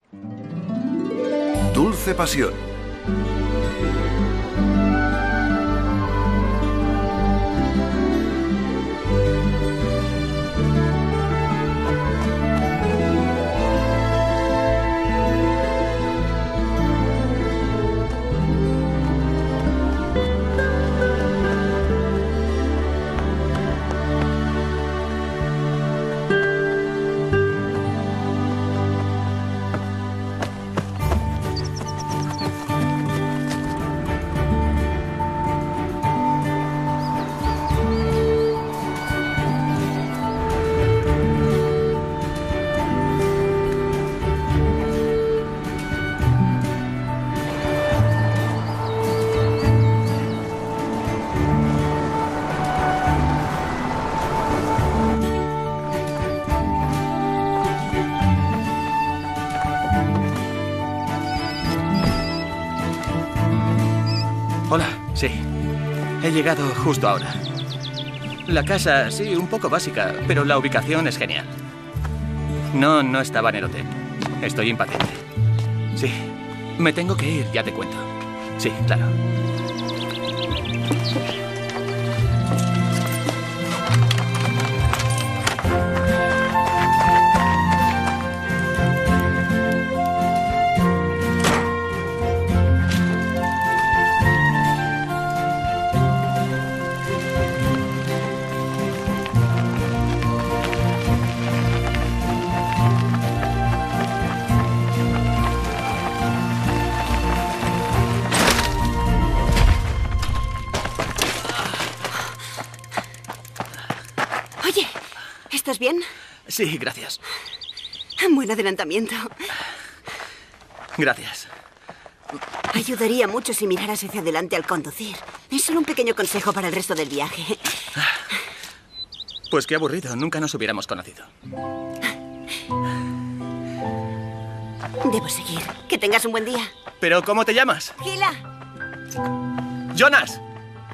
Dulce Pasión. Hola, sí. He llegado justo ahora. La casa, sí, un poco básica, pero la ubicación es genial. No estaba en el hotel. Estoy impaciente. Sí. Me tengo que ir, ya te cuento. Sí, claro. ¿Estás bien? Sí, gracias. Buen adelantamiento. Gracias. Ayudaría mucho si miraras hacia adelante al conducir. Es solo un pequeño consejo para el resto del viaje. Pues qué aburrido. Nunca nos hubiéramos conocido. Debo seguir. Que tengas un buen día. ¿Pero cómo te llamas? Gila. ¡Jonas!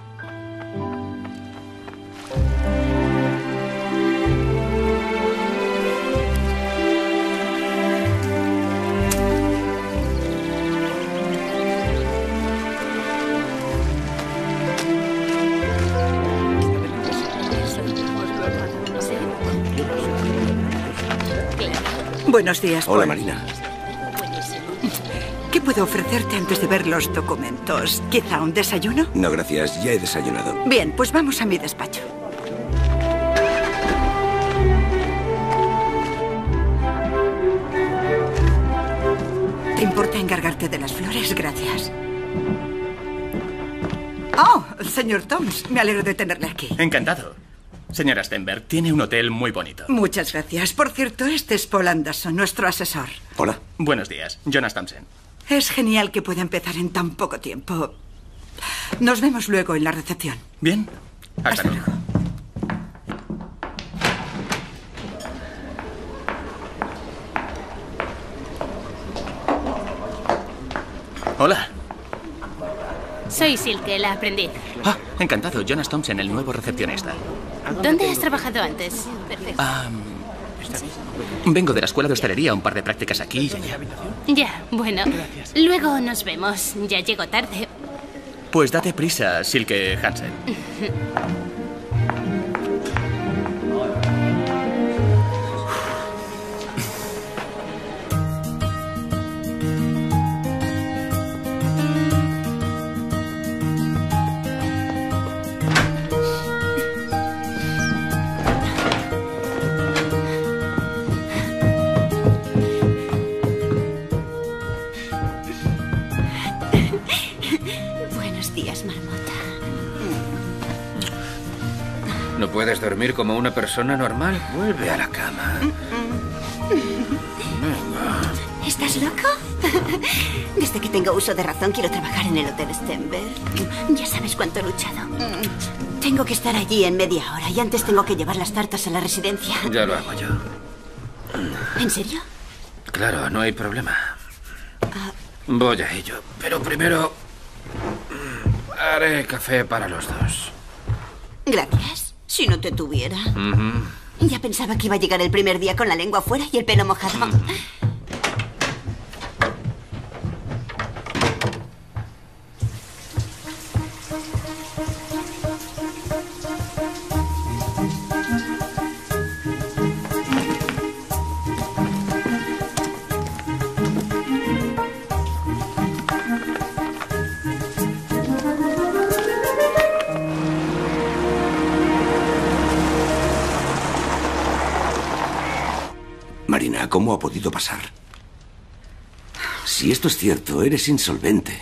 Buenos días, Paul. Hola, Marina. ¿Qué puedo ofrecerte antes de ver los documentos? ¿Quizá un desayuno? No, gracias. Ya he desayunado. Bien, pues vamos a mi despacho. ¿Te importa encargarte de las flores? Gracias. Oh, señor Toms, me alegro de tenerle aquí. Encantado. Señora Stenberg, tiene un hotel muy bonito. Muchas gracias. Por cierto, este es Paul Anderson, nuestro asesor. Hola. Buenos días, Jonas Thompson. Es genial que pueda empezar en tan poco tiempo. Nos vemos luego en la recepción. Bien. Hasta luego. Hola. Soy Silke, la aprendiz. Ah, encantado. Jonas Thompson, el nuevo recepcionista. ¿Dónde has trabajado antes? Perfecto. Vengo de la escuela de hostelería, un par de prácticas aquí y allá. Ya, bueno. Luego nos vemos. Ya llego tarde. Pues date prisa, Silke Hansen. ¿No puedes dormir como una persona normal? Vuelve a la cama. Venga. ¿Estás loco? Desde que tengo uso de razón quiero trabajar en el Hotel Stenberg. Ya sabes cuánto he luchado. Tengo que estar allí en media hora y antes tengo que llevar las tartas a la residencia. Ya lo hago yo. ¿En serio? Claro, no hay problema. Voy a ello. Pero primero haré café para los dos. Gracias. Si no te tuviera. Ya pensaba que iba a llegar el primer día con la lengua afuera y el pelo mojado. Marina, ¿cómo ha podido pasar? Si esto es cierto, eres insolvente.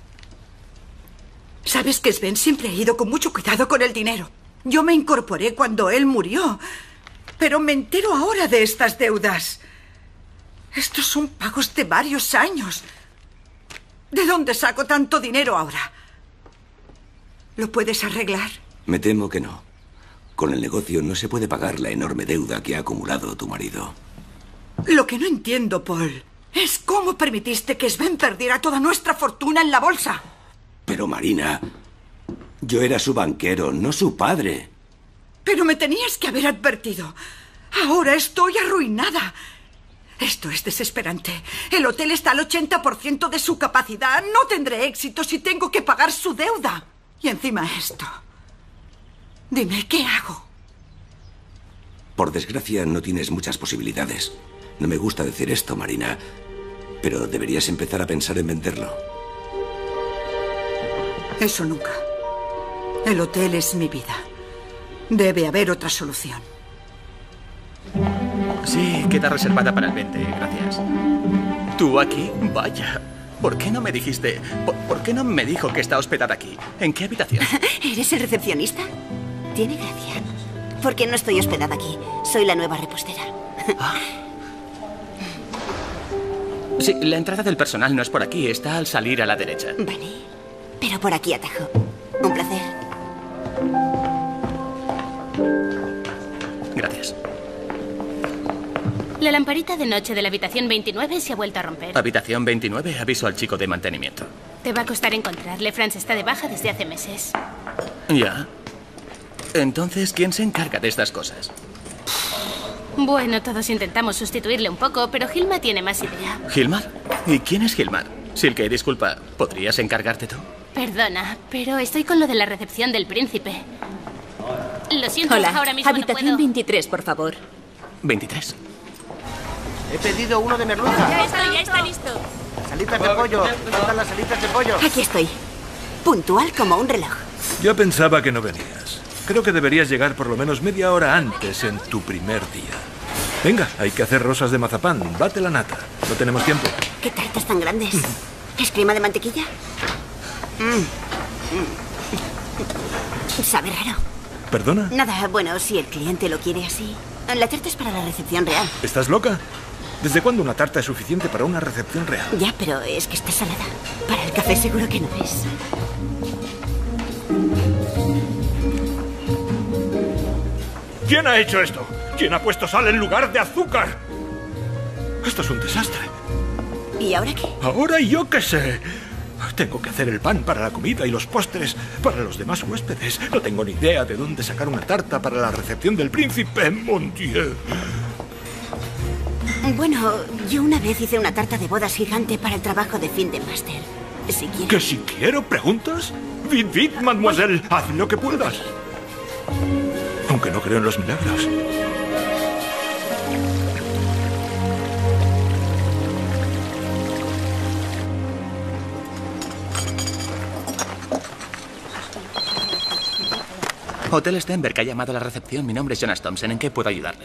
Sabes que Sven siempre ha ido con mucho cuidado con el dinero. Yo me incorporé cuando él murió, pero me entero ahora de estas deudas. Estos son pagos de varios años. ¿De dónde saco tanto dinero ahora? ¿Lo puedes arreglar? Me temo que no. Con el negocio no se puede pagar la enorme deuda que ha acumulado tu marido. Lo que no entiendo, Paul, es cómo permitiste que Sven perdiera toda nuestra fortuna en la bolsa. Pero Marina, yo era su banquero, no su padre. Pero me tenías que haber advertido. Ahora estoy arruinada. Esto es desesperante. El hotel está al 80% de su capacidad. No tendré éxito si tengo que pagar su deuda. Y encima esto. Dime, ¿qué hago? Por desgracia, no tienes muchas posibilidades. No me gusta decir esto, Marina, pero deberías empezar a pensar en venderlo. Eso nunca. El hotel es mi vida. Debe haber otra solución. Sí, queda reservada para el 20, gracias. ¿Tú aquí? Vaya. ¿Por qué no me dijiste? ¿Por qué no me dijo que está hospedada aquí? ¿En qué habitación? ¿Eres el recepcionista? Tiene gracia. Porque no estoy hospedada aquí. Soy la nueva repostera. Ah. Sí, la entrada del personal no es por aquí. Está al salir a la derecha. Vale. Pero por aquí atajo. Un placer. Gracias. La lamparita de noche de la habitación 29 se ha vuelto a romper. Habitación 29, aviso al chico de mantenimiento. Te va a costar encontrarle. Franz está de baja desde hace meses. Ya. Entonces, ¿quién se encarga de estas cosas? Bueno, todos intentamos sustituirle un poco, pero Hilma tiene más idea. ¿Hilmar? ¿Y quién es Hilmar? Silke, disculpa, ¿podrías encargarte tú? Perdona, pero estoy con lo de la recepción del príncipe. Lo siento, Hola, ahora mismo habitación no puedo. 23, por favor. 23. He pedido uno de merluza. Ya está listo. Salitas de pollo. ¿Dónde están las salitas de pollo? Aquí estoy. Puntual como un reloj. Yo pensaba que no venías. Creo que deberías llegar por lo menos media hora antes en tu primer día. Venga, hay que hacer rosas de mazapán. Bate la nata. No tenemos tiempo. ¿Qué tartas tan grandes? ¿Es crema de mantequilla? Sabe raro. ¿Perdona? Nada, bueno, si el cliente lo quiere así. La tarta es para la recepción real. ¿Estás loca? ¿Desde cuándo una tarta es suficiente para una recepción real? Ya, pero es que está salada. Para el café seguro que no es. ¿Quién ha hecho esto? ¿Quién ha puesto sal en lugar de azúcar? Esto es un desastre. ¿Y ahora qué? Ahora yo qué sé. Tengo que hacer el pan para la comida y los postres para los demás huéspedes. No tengo ni idea de dónde sacar una tarta para la recepción del príncipe, mon Dieu. Bueno, yo una vez hice una tarta de bodas gigante para el trabajo de fin de máster. Si quieres... ¿Que si quiero, preguntas? Vite, vite, mademoiselle. Haz lo que puedas. Aunque no creo en los milagros. Hotel Stenberg ha llamado a la recepción. Mi nombre es Jonas Thompson. ¿En qué puedo ayudarle?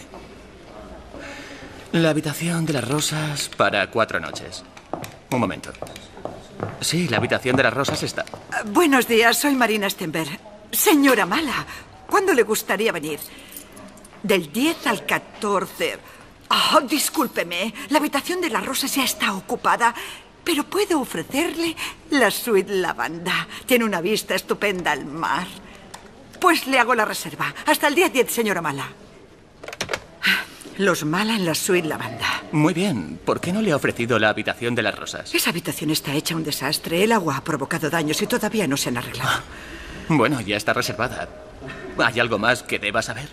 La habitación de las rosas para 4 noches. Un momento. Sí, la habitación de las rosas está. Buenos días, soy Marina Stenberg. Señora Mala, ¿cuándo le gustaría venir? Del 10 al 14. Oh, discúlpeme, la habitación de las rosas ya está ocupada, pero puedo ofrecerle la suite lavanda. Tiene una vista estupenda al mar. Pues le hago la reserva. Hasta el día 10, señora Mala. Los Mala en la suite lavanda. Muy bien. ¿Por qué no le ha ofrecido la habitación de las rosas? Esa habitación está hecha un desastre. El agua ha provocado daños y todavía no se han arreglado. Bueno, ya está reservada. ¿Hay algo más que deba saber?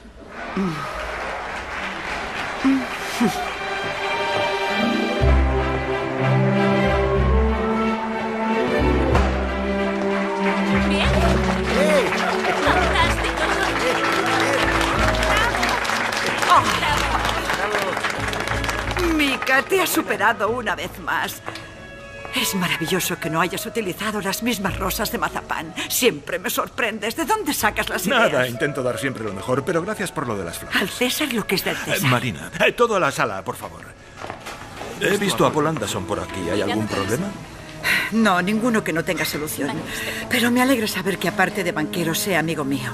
Bien. Fantástico. Mika, te has superado una vez más. Es maravilloso que no hayas utilizado las mismas rosas de mazapán. Siempre me sorprendes. ¿De dónde sacas las ideas? Nada, intento dar siempre lo mejor, pero gracias por lo de las flores. Al César lo que es del César. Marina, todo a la sala, por favor. He visto a Paul Anderson por aquí. ¿Hay algún problema? No, ninguno que no tenga solución. Pero me alegra saber que aparte de banquero sea amigo mío.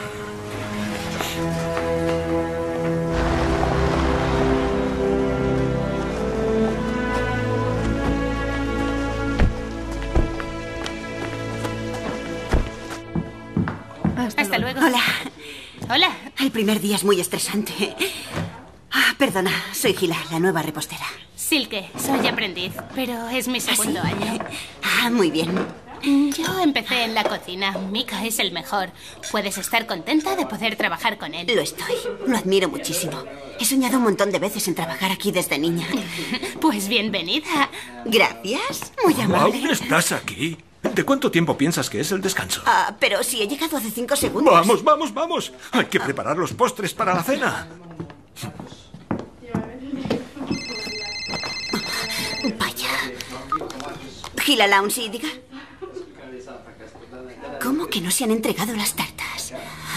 Hasta luego. Hola. Hola. El primer día es muy estresante. Perdona, soy Gila, la nueva repostera. Silke, soy aprendiz, pero es mi segundo año. Muy bien. Yo empecé en la cocina. Mika es el mejor. Puedes estar contenta de poder trabajar con él. Lo estoy. Lo admiro muchísimo. He soñado un montón de veces en trabajar aquí desde niña. Pues bienvenida. Gracias. Muy amable. ¿Aún estás aquí? ¿De cuánto tiempo piensas que es el descanso? Pero si he llegado hace 5 segundos. ¡Vamos, vamos, vamos! Hay que preparar los postres para la cena. Vaya. Gila Lounge, diga. ¿Cómo que no se han entregado las tartas?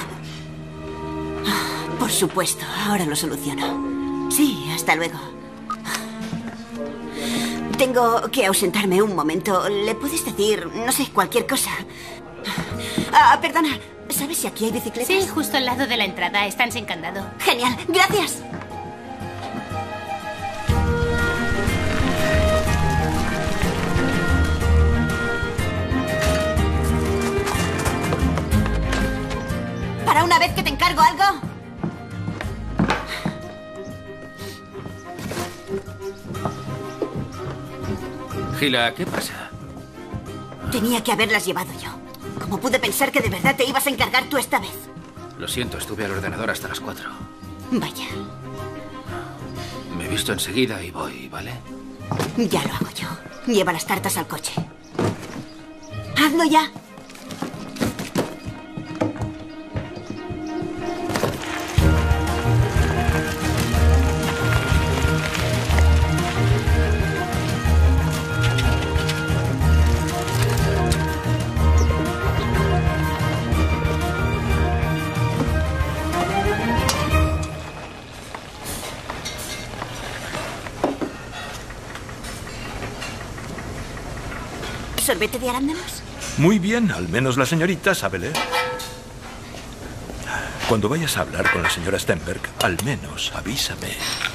Por supuesto, ahora lo soluciono. Sí, hasta luego. Tengo que ausentarme un momento. ¿Le puedes decir, no sé, cualquier cosa? Perdona, ¿sabes si aquí hay bicicletas? Sí, justo al lado de la entrada. Están sin candado. Genial, gracias. ¿Para una vez que te encargo algo? Gila, ¿qué pasa? Tenía que haberlas llevado yo. ¿Cómo pude pensar que de verdad te ibas a encargar tú esta vez? Lo siento, estuve al ordenador hasta las 4. Vaya. Me visto enseguida y voy, ¿vale? Ya lo hago yo. Lleva las tartas al coche. ¡Hazlo ya! ¿Sorbete de arándanos? Muy bien, al menos la señorita sabe leer. Cuando vayas a hablar con la señora Stenberg, al menos avísame.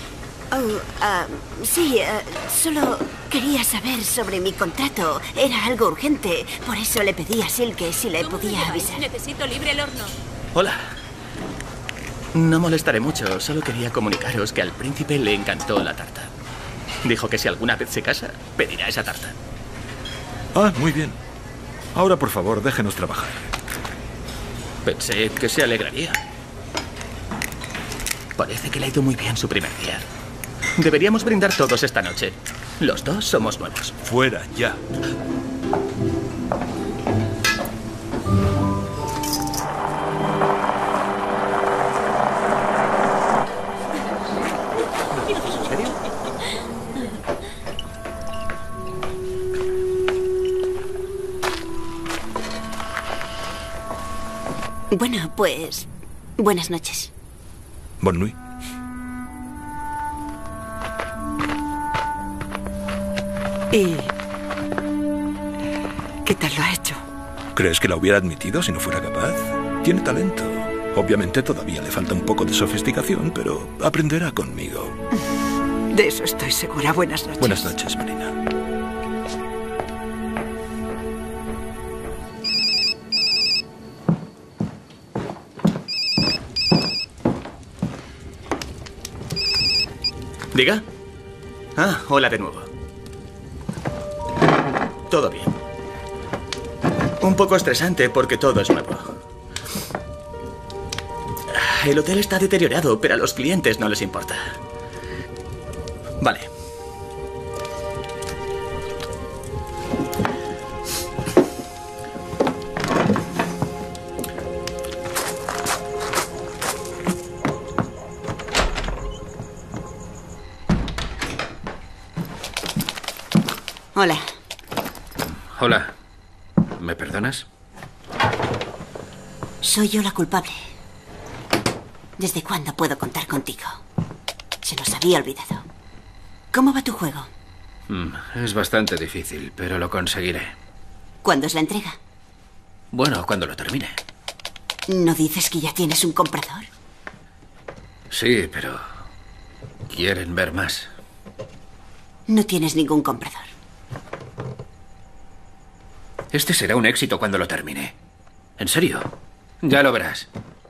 Sí, solo quería saber sobre mi contrato. Era algo urgente. Por eso le pedí a Silke si le podía avisar. Necesito libre el horno. Hola. No molestaré mucho. Solo quería comunicaros que al príncipe le encantó la tarta. Dijo que si alguna vez se casa, pedirá esa tarta. Muy bien. Ahora, por favor, déjenos trabajar. Pensé que se alegraría. Parece que le ha ido muy bien su primer día. Deberíamos brindar todos esta noche. Los dos somos nuevos. Fuera, ya. ¿En serio? Bueno, pues... buenas noches. Bonne nuit. ¿Y qué tal lo ha hecho? ¿Crees que la hubiera admitido si no fuera capaz? Tiene talento. Obviamente todavía le falta un poco de sofisticación, pero aprenderá conmigo. De eso estoy segura. Buenas noches. Buenas noches, Marina. ¿Diga? Hola de nuevo. Todo bien. Un poco estresante porque todo es nuevo. El hotel está deteriorado, pero a los clientes no les importa. Vale. Hola. Hola. ¿Me perdonas? Soy yo la culpable. ¿Desde cuándo puedo contar contigo? Se nos había olvidado. ¿Cómo va tu juego? Es bastante difícil, pero lo conseguiré. ¿Cuándo es la entrega? Bueno, cuando lo termine. ¿No dices que ya tienes un comprador? Sí, pero quieren ver más. No tienes ningún comprador. Este será un éxito cuando lo termine. ¿En serio? Ya lo verás.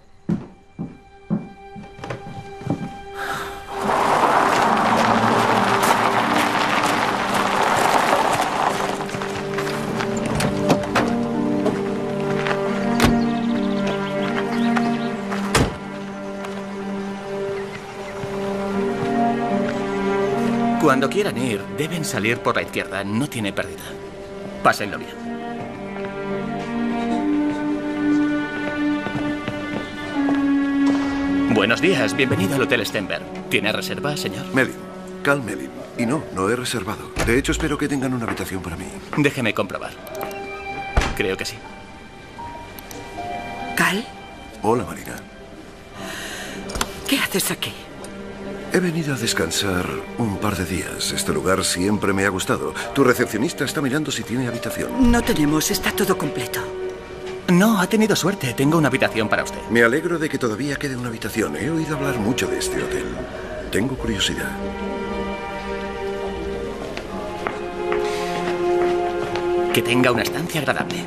Cuando quieran ir, deben salir por la izquierda. No tiene pérdida. Pásenlo bien. Buenos días, bienvenido al Hotel Stenberg. ¿Tiene reserva, señor? Melin, Cal Melin. Y no he reservado. De hecho, espero que tengan una habitación para mí. Déjeme comprobar. Creo que sí. ¿Cal? Hola, Marina. ¿Qué haces aquí? He venido a descansar un par de días. Este lugar siempre me ha gustado. Tu recepcionista está mirando si tiene habitación. No tenemos, está todo completo. No, ha tenido suerte. Tengo una habitación para usted. Me alegro de que todavía quede una habitación. He oído hablar mucho de este hotel. Tengo curiosidad. Que tenga una estancia agradable.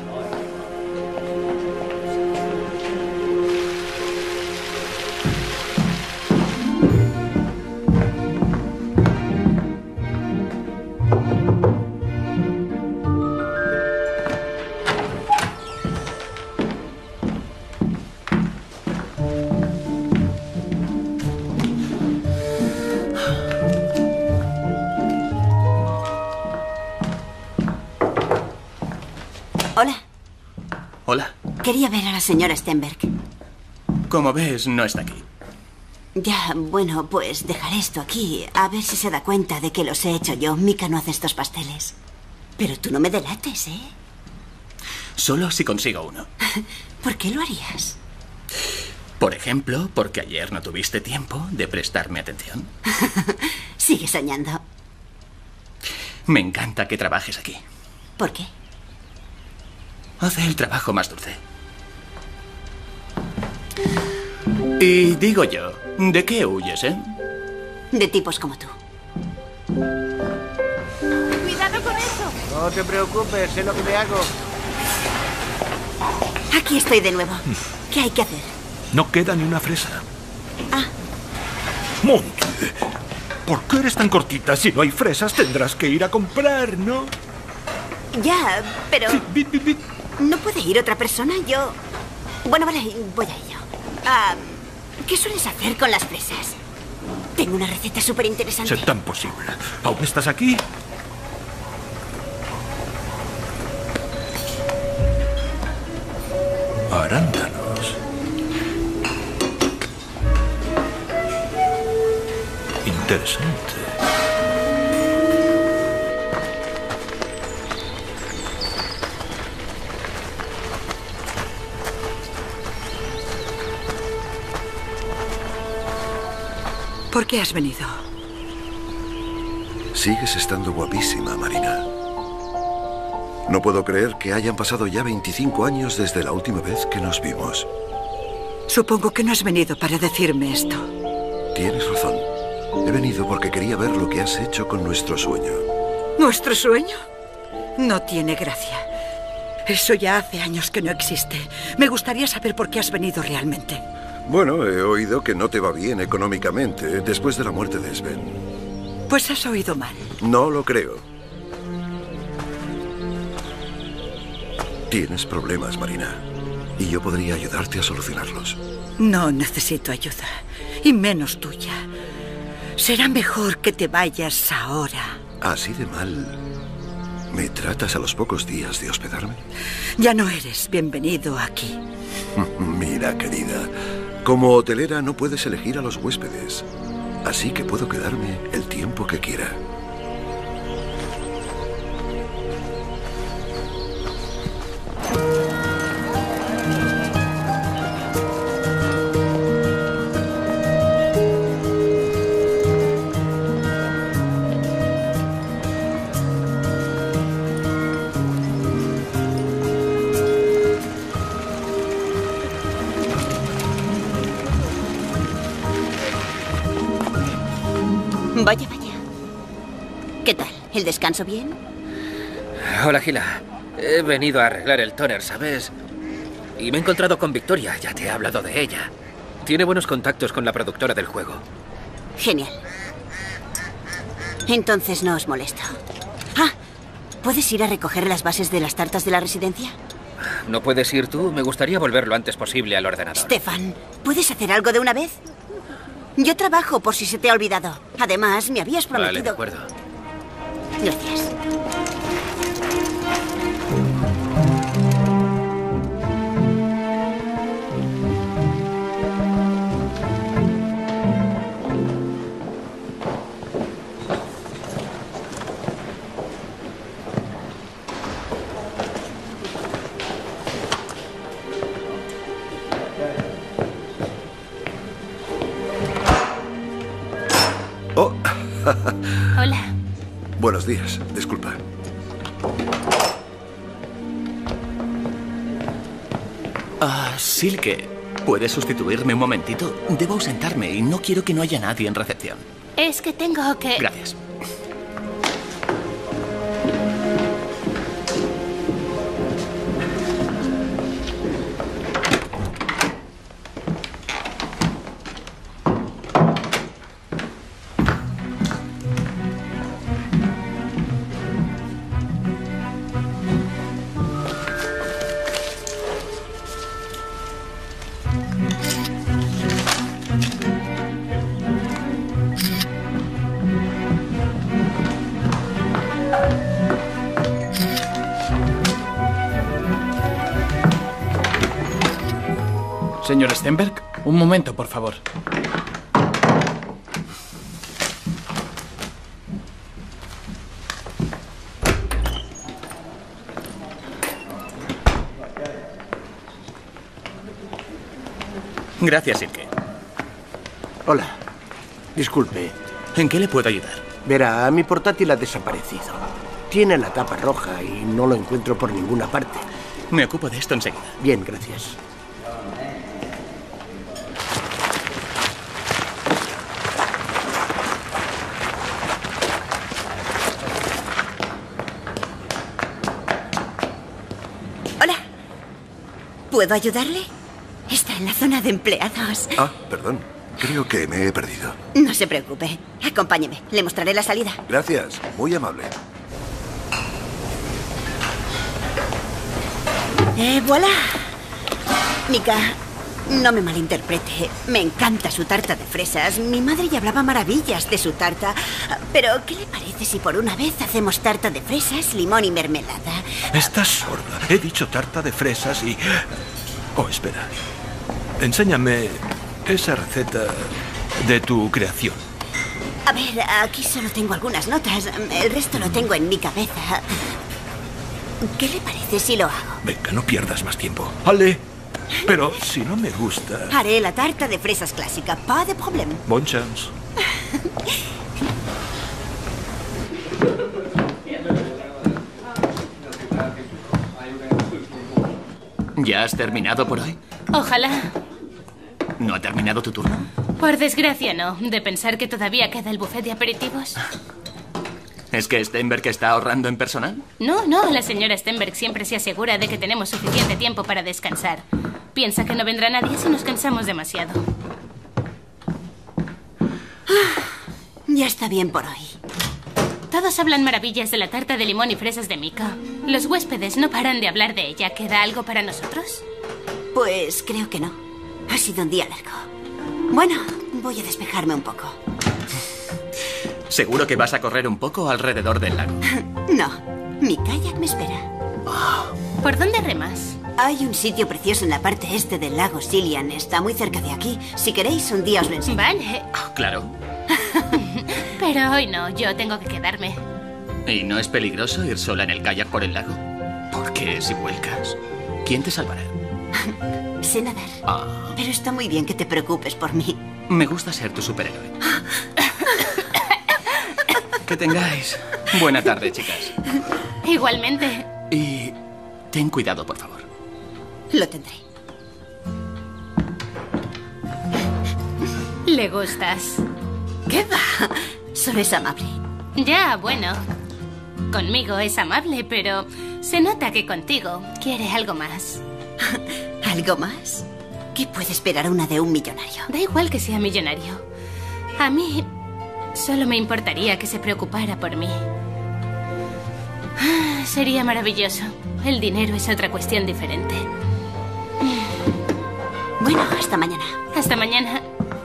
Hola. Hola. Quería ver a la señora Stenberg. Como ves, no está aquí. Ya, bueno, pues dejaré esto aquí. A ver si se da cuenta de que los he hecho yo. Mika no hace estos pasteles. Pero tú no me delates, ¿eh? Solo si consigo uno. ¿Por qué lo harías? Por ejemplo, porque ayer no tuviste tiempo de prestarme atención. Sigue soñando. Me encanta que trabajes aquí. ¿Por qué? Hace el trabajo más dulce. Y digo yo, ¿de qué huyes, eh? De tipos como tú. ¡Cuidado con eso! No te preocupes, sé lo que me hago. Aquí estoy de nuevo. ¿Qué hay que hacer? No queda ni una fresa. Ah. Monty, ¿por qué eres tan cortita? Si no hay fresas tendrás que ir a comprar, ¿no? Ya, pero... Sí, bit. ¿No puede ir otra persona? Yo... Bueno, vale, voy a ello. ¿Qué sueles hacer con las fresas? Tengo una receta súper interesante. Es tan posible. ¿Aún estás aquí? Arándanos. Interesante. ¿Por qué has venido? Sigues estando guapísima, Marina. No puedo creer que hayan pasado ya 25 años desde la última vez que nos vimos. Supongo que no has venido para decirme esto. Tienes razón. He venido porque quería ver lo que has hecho con nuestro sueño. ¿Nuestro sueño? No tiene gracia. Eso ya hace años que no existe. Me gustaría saber por qué has venido realmente. Bueno, he oído que no te va bien económicamente después de la muerte de Sven. Pues has oído mal. No lo creo. Tienes problemas, Marina. Y yo podría ayudarte a solucionarlos. No necesito ayuda. Y menos tuya. Será mejor que te vayas ahora. ¿Así de mal me tratas a los pocos días de hospedarme? Ya no eres bienvenido aquí. Mira, querida, como hotelera no puedes elegir a los huéspedes. Así que puedo quedarme el tiempo que quiera. Vaya, vaya. ¿Qué tal? ¿El descanso bien? Hola, Gila. He venido a arreglar el tóner, ¿sabes? Y me he encontrado con Victoria. Ya te he hablado de ella. Tiene buenos contactos con la productora del juego. Genial. Entonces no os molesto. Ah, ¿puedes ir a recoger las bases de las tartas de la residencia? ¿No puedes ir tú? Me gustaría volver lo antes posible al ordenador. Stefan, ¿puedes hacer algo de una vez? Yo trabajo por si se te ha olvidado. Además, me habías prometido... Vale, de acuerdo. Gracias. Oh. Hola. Buenos días. Disculpa. Silke, ¿puedes sustituirme un momentito? Debo ausentarme y no quiero que no haya nadie en recepción. Es que tengo que... Gracias. Señor Stenberg, un momento, por favor. Gracias, Silke. Hola. Disculpe. ¿En qué le puedo ayudar? Verá, mi portátil ha desaparecido. Tiene la tapa roja y no lo encuentro por ninguna parte. Me ocupo de esto enseguida. Bien, gracias. Hola. ¿Puedo ayudarle? Está en la zona de empleados. Ah, perdón. Creo que me he perdido. No se preocupe. Acompáñeme. Le mostraré la salida. Gracias. Muy amable. Voilà. Mika, no me malinterprete. Me encanta su tarta de fresas. Mi madre ya hablaba maravillas de su tarta. Pero, ¿qué le parece si por una vez hacemos tarta de fresas, limón y mermelada? Estás sorda. He dicho tarta de fresas y... Oh, espera. Enséñame esa receta de tu creación. A ver, aquí solo tengo algunas notas. El resto lo tengo en mi cabeza. ¿Qué le parece si lo hago? Venga, no pierdas más tiempo. ¡Ale! Pero si no me gusta... Haré la tarta de fresas clásica. Pas de problème. Bon chance. ¿Ya has terminado por hoy? Ojalá. ¿No ha terminado tu turno? Por desgracia, no. De pensar que todavía queda el buffet de aperitivos. ¿Es que Stenberg está ahorrando en personal? No, la señora Stenberg siempre se asegura de que tenemos suficiente tiempo para descansar. Piensa que no vendrá nadie si nos cansamos demasiado. Ya está bien por hoy. Todos hablan maravillas de la tarta de limón y fresas de Mika. Los huéspedes no paran de hablar de ella. ¿Queda algo para nosotros? Pues creo que no. Ha sido un día largo. Bueno, voy a despejarme un poco. ¿Seguro que vas a correr un poco alrededor del lago? No, mi kayak me espera. ¿Por dónde remas? Hay un sitio precioso en la parte este del lago Cillian. Está muy cerca de aquí. Si queréis, un día os lo enseño. Vale. Claro. Pero hoy no, yo tengo que quedarme. ¿Y no es peligroso ir sola en el kayak por el lago? Porque si vuelcas, ¿quién te salvará? Sé nadar. Pero está muy bien que te preocupes por mí. Me gusta ser tu superhéroe. Que tengáis buena tarde, chicas. Igualmente. Y ten cuidado, por favor. Lo tendré. Le gustas. ¿Qué va? Solo es amable. Ya, bueno. Conmigo es amable, pero se nota que contigo quiere algo más. ¿Algo más? ¿Qué puede esperar una de un millonario? Da igual que sea millonario. A mí solo me importaría que se preocupara por mí. Sería maravilloso. El dinero es otra cuestión diferente. Bueno, hasta mañana. Hasta mañana.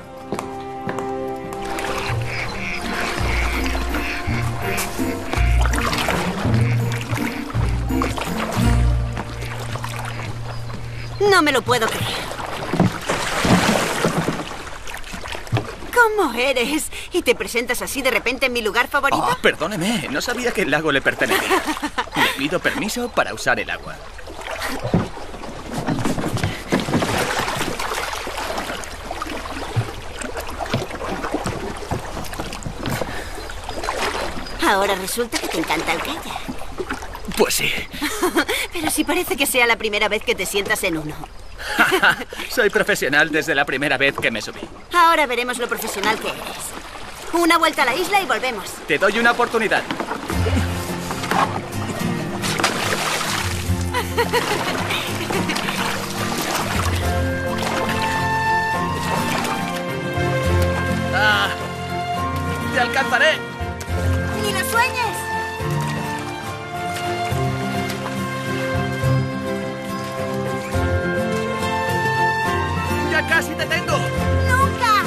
No me lo puedo creer. ¿Cómo eres? ¿Y te presentas así de repente en mi lugar favorito? Oh, perdóneme, no sabía que el lago le pertenecía. Le pido permiso para usar el agua. Ahora resulta que te encanta el kayak. Pues sí. Pero sí parece que sea la primera vez que te sientas en uno. Soy profesional desde la primera vez que me subí. Ahora veremos lo profesional que eres. Una vuelta a la isla y volvemos. Te doy una oportunidad. ¡Te alcanzaré! ¡Ni lo sueñes! ¡Ya casi te tengo! ¡Nunca!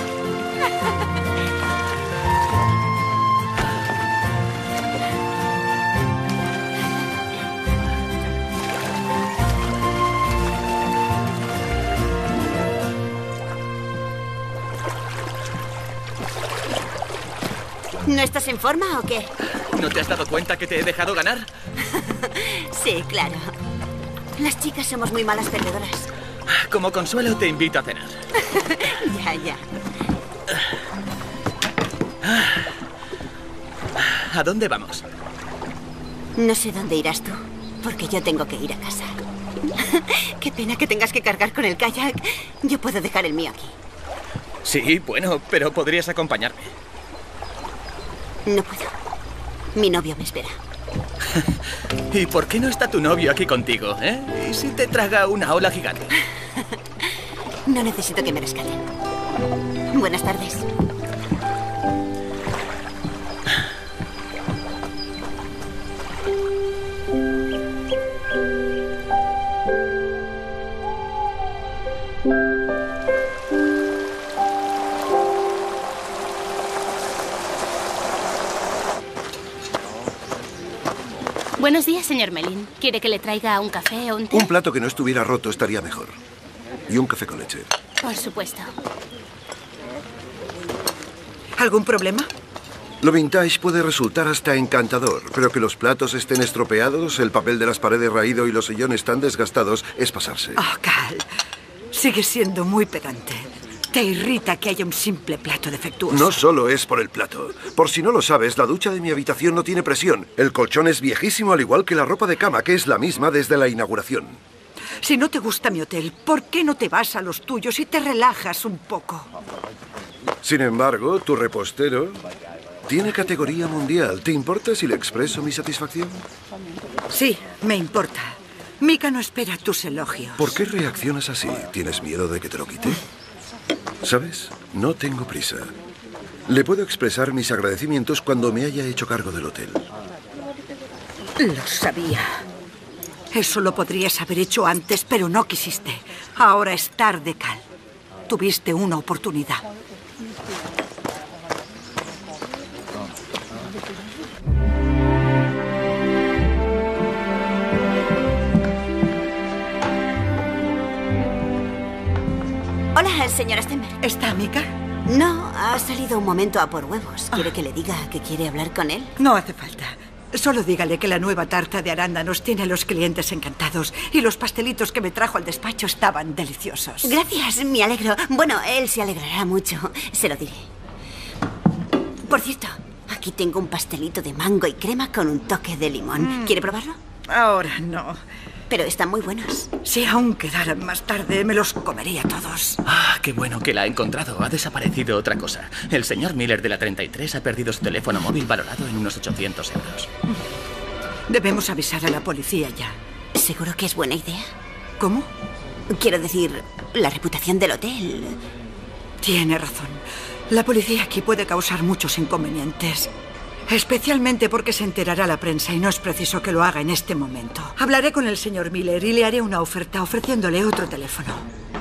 ¿No estás en forma o qué? ¿No te has dado cuenta que te he dejado ganar? Sí, claro. Las chicas somos muy malas perdedoras. Como consuelo te invito a cenar. Ya. ¿A dónde vamos? No sé dónde irás tú, porque yo tengo que ir a casa. Qué pena que tengas que cargar con el kayak. Yo puedo dejar el mío aquí. Sí, bueno, pero podrías acompañarme. No puedo. Mi novio me espera. ¿Y por qué no está tu novio aquí contigo, eh? ¿Y si te traga una ola gigante? No necesito que me rescaten. Buenas tardes. Buenos días, señor Mellin. ¿Quiere que le traiga un café o un té? Un plato que no estuviera roto estaría mejor. Y un café con leche. Por supuesto. ¿Algún problema? Lo vintage puede resultar hasta encantador, pero que los platos estén estropeados, el papel de las paredes raído y los sillones tan desgastados es pasarse. Oh, Cal, sigues siendo muy pedante. Te irrita que haya un simple plato defectuoso. No solo es por el plato. Por si no lo sabes, la ducha de mi habitación no tiene presión. El colchón es viejísimo, al igual que la ropa de cama, que es la misma desde la inauguración. Si no te gusta mi hotel, ¿por qué no te vas a los tuyos y te relajas un poco? Sin embargo, tu repostero tiene categoría mundial. ¿Te importa si le expreso mi satisfacción? Sí, me importa. Mika no espera tus elogios. ¿Por qué reaccionas así? ¿Tienes miedo de que te lo quite? ¿Sabes? No tengo prisa. Le puedo expresar mis agradecimientos cuando me haya hecho cargo del hotel. Lo sabía. Eso lo podrías haber hecho antes, pero no quisiste. Ahora es tarde, Cal. Tuviste una oportunidad. Hola, señora Stenberg. ¿Está Mika? No, ha salido un momento a por huevos. ¿Quiere que le diga que quiere hablar con él? No hace falta. Solo dígale que la nueva tarta de arándanos tiene a los clientes encantados y los pastelitos que me trajo al despacho estaban deliciosos. Gracias, me alegro. Bueno, él se alegrará mucho. Se lo diré. Por cierto, aquí tengo un pastelito de mango y crema con un toque de limón. ¿Quiere probarlo? Ahora no. pero están muy buenos. Si aún quedaran más tarde, me los comería todos. Ah, qué bueno que la ha encontrado. Ha desaparecido otra cosa. El señor Miller de la 33 ha perdido su teléfono móvil valorado en unos 800 euros. Debemos avisar a la policía ya. ¿Seguro que es buena idea? ¿Cómo? Quiero decir, la reputación del hotel. Tiene razón. La policía aquí puede causar muchos inconvenientes. Especialmente porque se enterará la prensa y no es preciso que lo haga en este momento. Hablaré con el señor Miller y le haré una oferta ofreciéndole otro teléfono.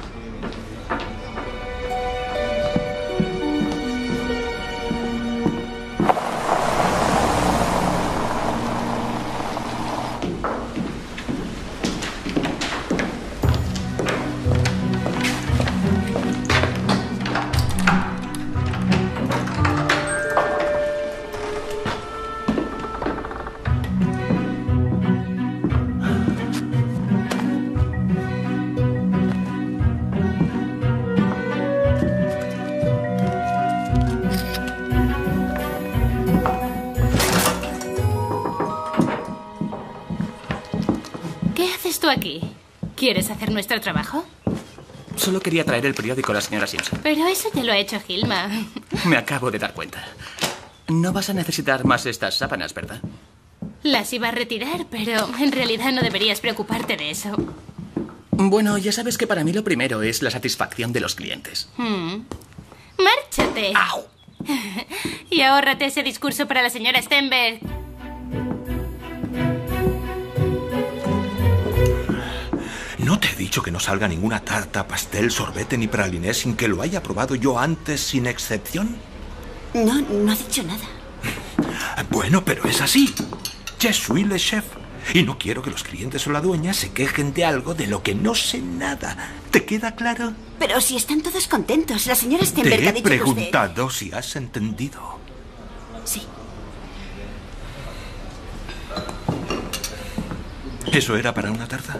Aquí. ¿Quieres hacer nuestro trabajo? Solo quería traer el periódico a la señora Simpson. Pero eso ya lo ha hecho Hilma. Me acabo de dar cuenta. No vas a necesitar más estas sábanas, ¿verdad? Las iba a retirar, pero en realidad no deberías preocuparte de eso. Bueno, ya sabes que para mí lo primero es la satisfacción de los clientes. ¡Márchate! ¡Au! Y ahórrate ese discurso para la señora Stenberg. ¿No te he dicho que no salga ninguna tarta, pastel, sorbete ni praliné sin que lo haya probado yo antes, sin excepción? No ha dicho nada. Bueno, pero es así. Je suis le chef. Y no quiero que los clientes o la dueña se quejen de algo de lo que no sé nada. ¿Te queda claro? Pero si están todos contentos. La señora Stenberg ha dicho Te he preguntado si has entendido. Sí. ¿Eso era para una tarta?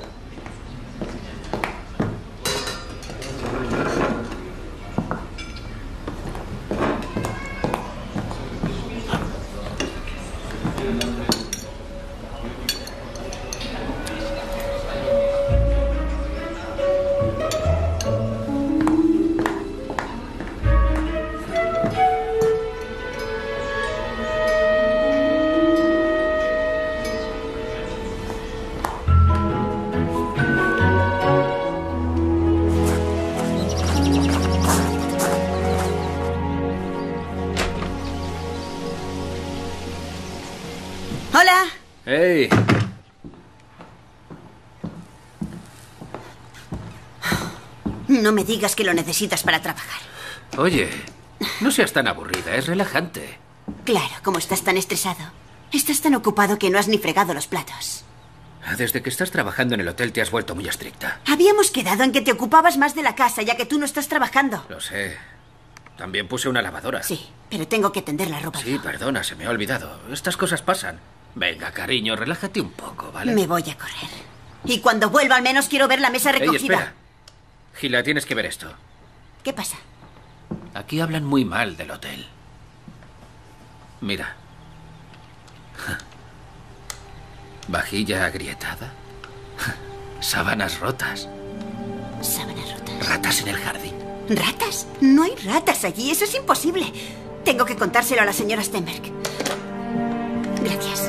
¡Hola! ¡Hey! No me digas que lo necesitas para trabajar. Oye, no seas tan aburrida, es relajante. Claro, como estás tan estresado. Estás tan ocupado que no has ni fregado los platos. Desde que estás trabajando en el hotel te has vuelto muy estricta. Habíamos quedado en que te ocupabas más de la casa, ya que tú no estás trabajando. Lo sé. También puse una lavadora. Sí, pero tengo que tender la ropa. Sí, perdona, se me ha olvidado. Estas cosas pasan. Venga, cariño, relájate un poco, ¿vale? Me voy a correr. Y cuando vuelva al menos quiero ver la mesa recogida. Ey, espera. Gila, tienes que ver esto. ¿Qué pasa? Aquí hablan muy mal del hotel. Mira. Vajilla agrietada. Sábanas rotas. Sábanas rotas. Ratas en el jardín. ¿Ratas? No hay ratas allí, eso es imposible. Tengo que contárselo a la señora Stenberg. Gracias.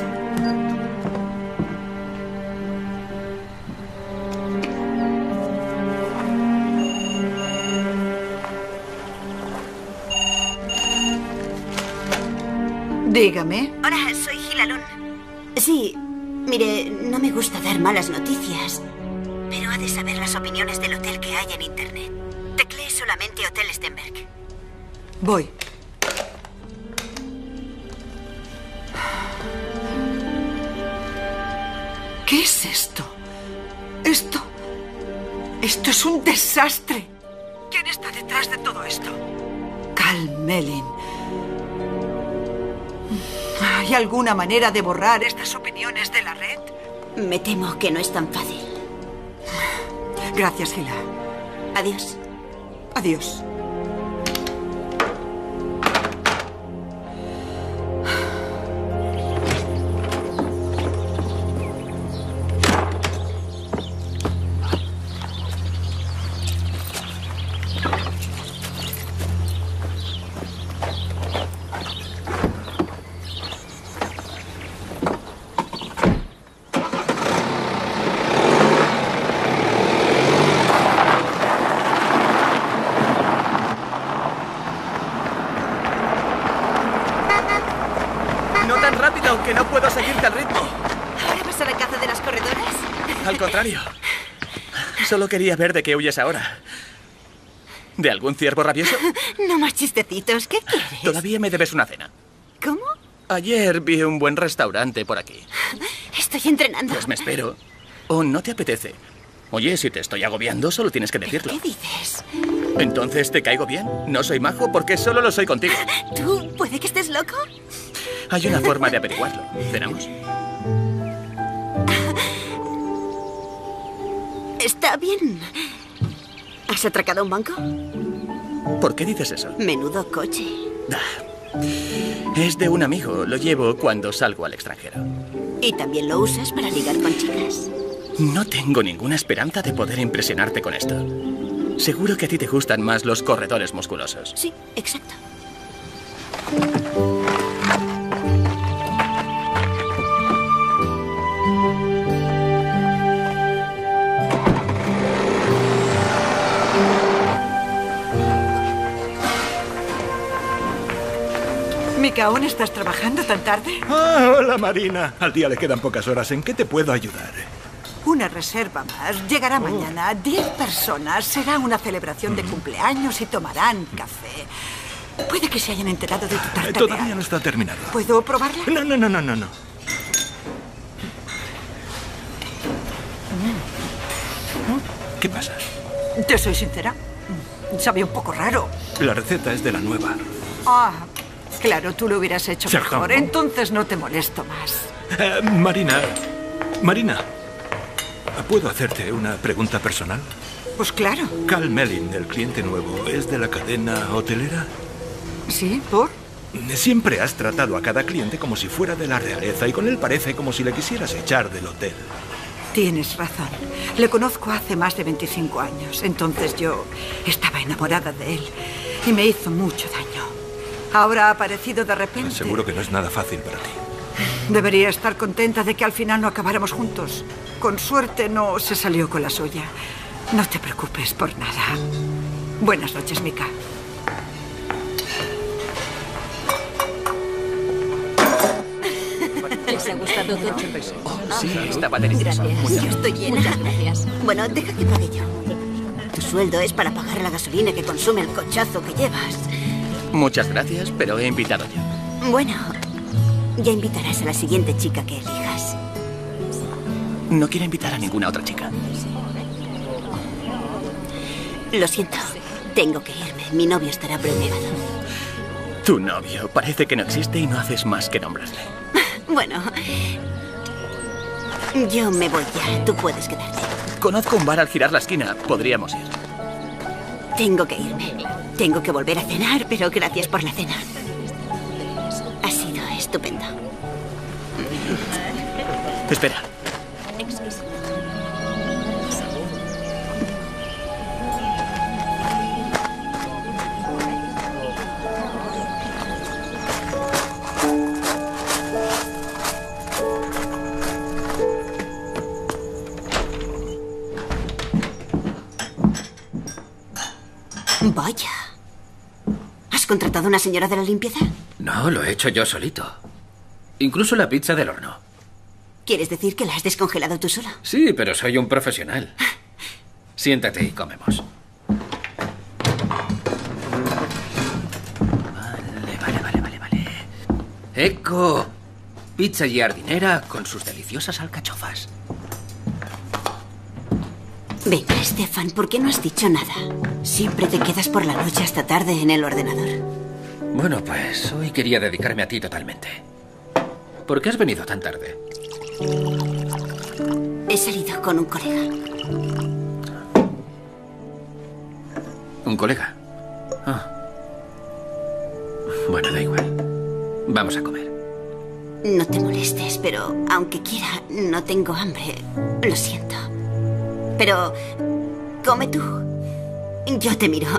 Dígame. Hola, soy Hilalun. Sí, mire, no me gusta dar malas noticias, pero ha de saber las opiniones del hotel que hay en Internet. Teclee solamente Hotel Stenberg. Voy. ¿Qué es esto? Esto es un desastre. ¿Quién está detrás de todo esto? Cal Mellin. ¿Hay alguna manera de borrar estas opiniones de la red? Me temo que no es tan fácil. Gracias, Gila. Adiós. Adiós. Al contrario. Solo quería ver de qué huyes ahora. ¿De algún ciervo rabioso? No más chistecitos. ¿Qué quieres? Todavía me debes una cena. ¿Cómo? Ayer vi un buen restaurante por aquí. Estoy entrenando. Pues me espero. ¿O no te apetece? Oye, si te estoy agobiando, solo tienes que decirlo. ¿Qué dices? ¿Entonces te caigo bien? ¿No soy majo? Porque solo lo soy contigo. ¿Tú? ¿Puede que estés loco? Hay una forma de averiguarlo. ¿Cenamos? Está bien. ¿Has atracado un banco? ¿Por qué dices eso? Menudo coche. Es de un amigo. Lo llevo cuando salgo al extranjero. ¿Y también lo usas para ligar con chicas? No tengo ninguna esperanza de poder impresionarte con esto. Seguro que a ti te gustan más los corredores musculosos. Sí, exacto. Mika, ¿aún estás trabajando tan tarde? Ah, hola, Marina. Al día le quedan pocas horas. ¿En qué te puedo ayudar? Una reserva más. Llegará mañana. 10 personas. Será una celebración de cumpleaños y tomarán café. Puede que se hayan enterado de tu tarta. Todavía no está terminado. ¿Puedo probarla? No. ¿Qué pasa? Te soy sincera. Sabe un poco raro. La receta es de la nueva. Ah, claro, tú lo hubieras hecho Cierto. mejor. Entonces no te molesto más. Marina, ¿puedo hacerte una pregunta personal? Pues claro. Cal Mellin, el cliente nuevo, ¿es de la cadena hotelera? ¿Sí? ¿Por? Siempre has tratado a cada cliente como si fuera de la realeza y con él parece como si le quisieras echar del hotel. Tienes razón. Le conozco hace más de 25 años. Entonces yo estaba enamorada de él y me hizo mucho daño. Ahora ha aparecido de repente. Seguro que no es nada fácil para ti. Debería estar contenta de que al final no acabáramos juntos. Con suerte no se salió con la suya. No te preocupes por nada. Buenas noches, Mika. ¿Les ha gustado todo? Sí, estaba delicioso. Gracias. Yo estoy llena. Muchas gracias. Bueno, deja que pague yo. Tu sueldo es para pagar la gasolina que consume el cochazo que llevas. Muchas gracias, pero he invitado yo. Bueno, ya invitarás a la siguiente chica que elijas. No quiero invitar a ninguna otra chica. Lo siento, tengo que irme. Mi novio estará preocupado. Tu novio parece que no existe y no haces más que nombrarle. Bueno, yo me voy ya. Tú puedes quedarte. Conozco un bar al girar la esquina. Podríamos ir. Tengo que irme. Tengo que volver a cenar, pero gracias por la cena. Ha sido estupendo. Espera. Vaya. ¿Has contratado a una señora de la limpieza? No, lo he hecho yo solito. Incluso la pizza del horno. ¿Quieres decir que la has descongelado tú sola? Sí, pero soy un profesional. Siéntate y comemos. Vale. ¡Ecco! Pizza giardinera con sus deliciosas alcachofas. Venga, Stefan, ¿por qué no has dicho nada? Siempre te quedas por la noche hasta tarde en el ordenador. Bueno, pues hoy quería dedicarme a ti totalmente. ¿Por qué has venido tan tarde? He salido con un colega. ¿Un colega? Ah. Bueno, da igual. Vamos a comer. No te molestes, pero aunque quiera, no tengo hambre. Lo siento. Pero come tú. Yo te miro.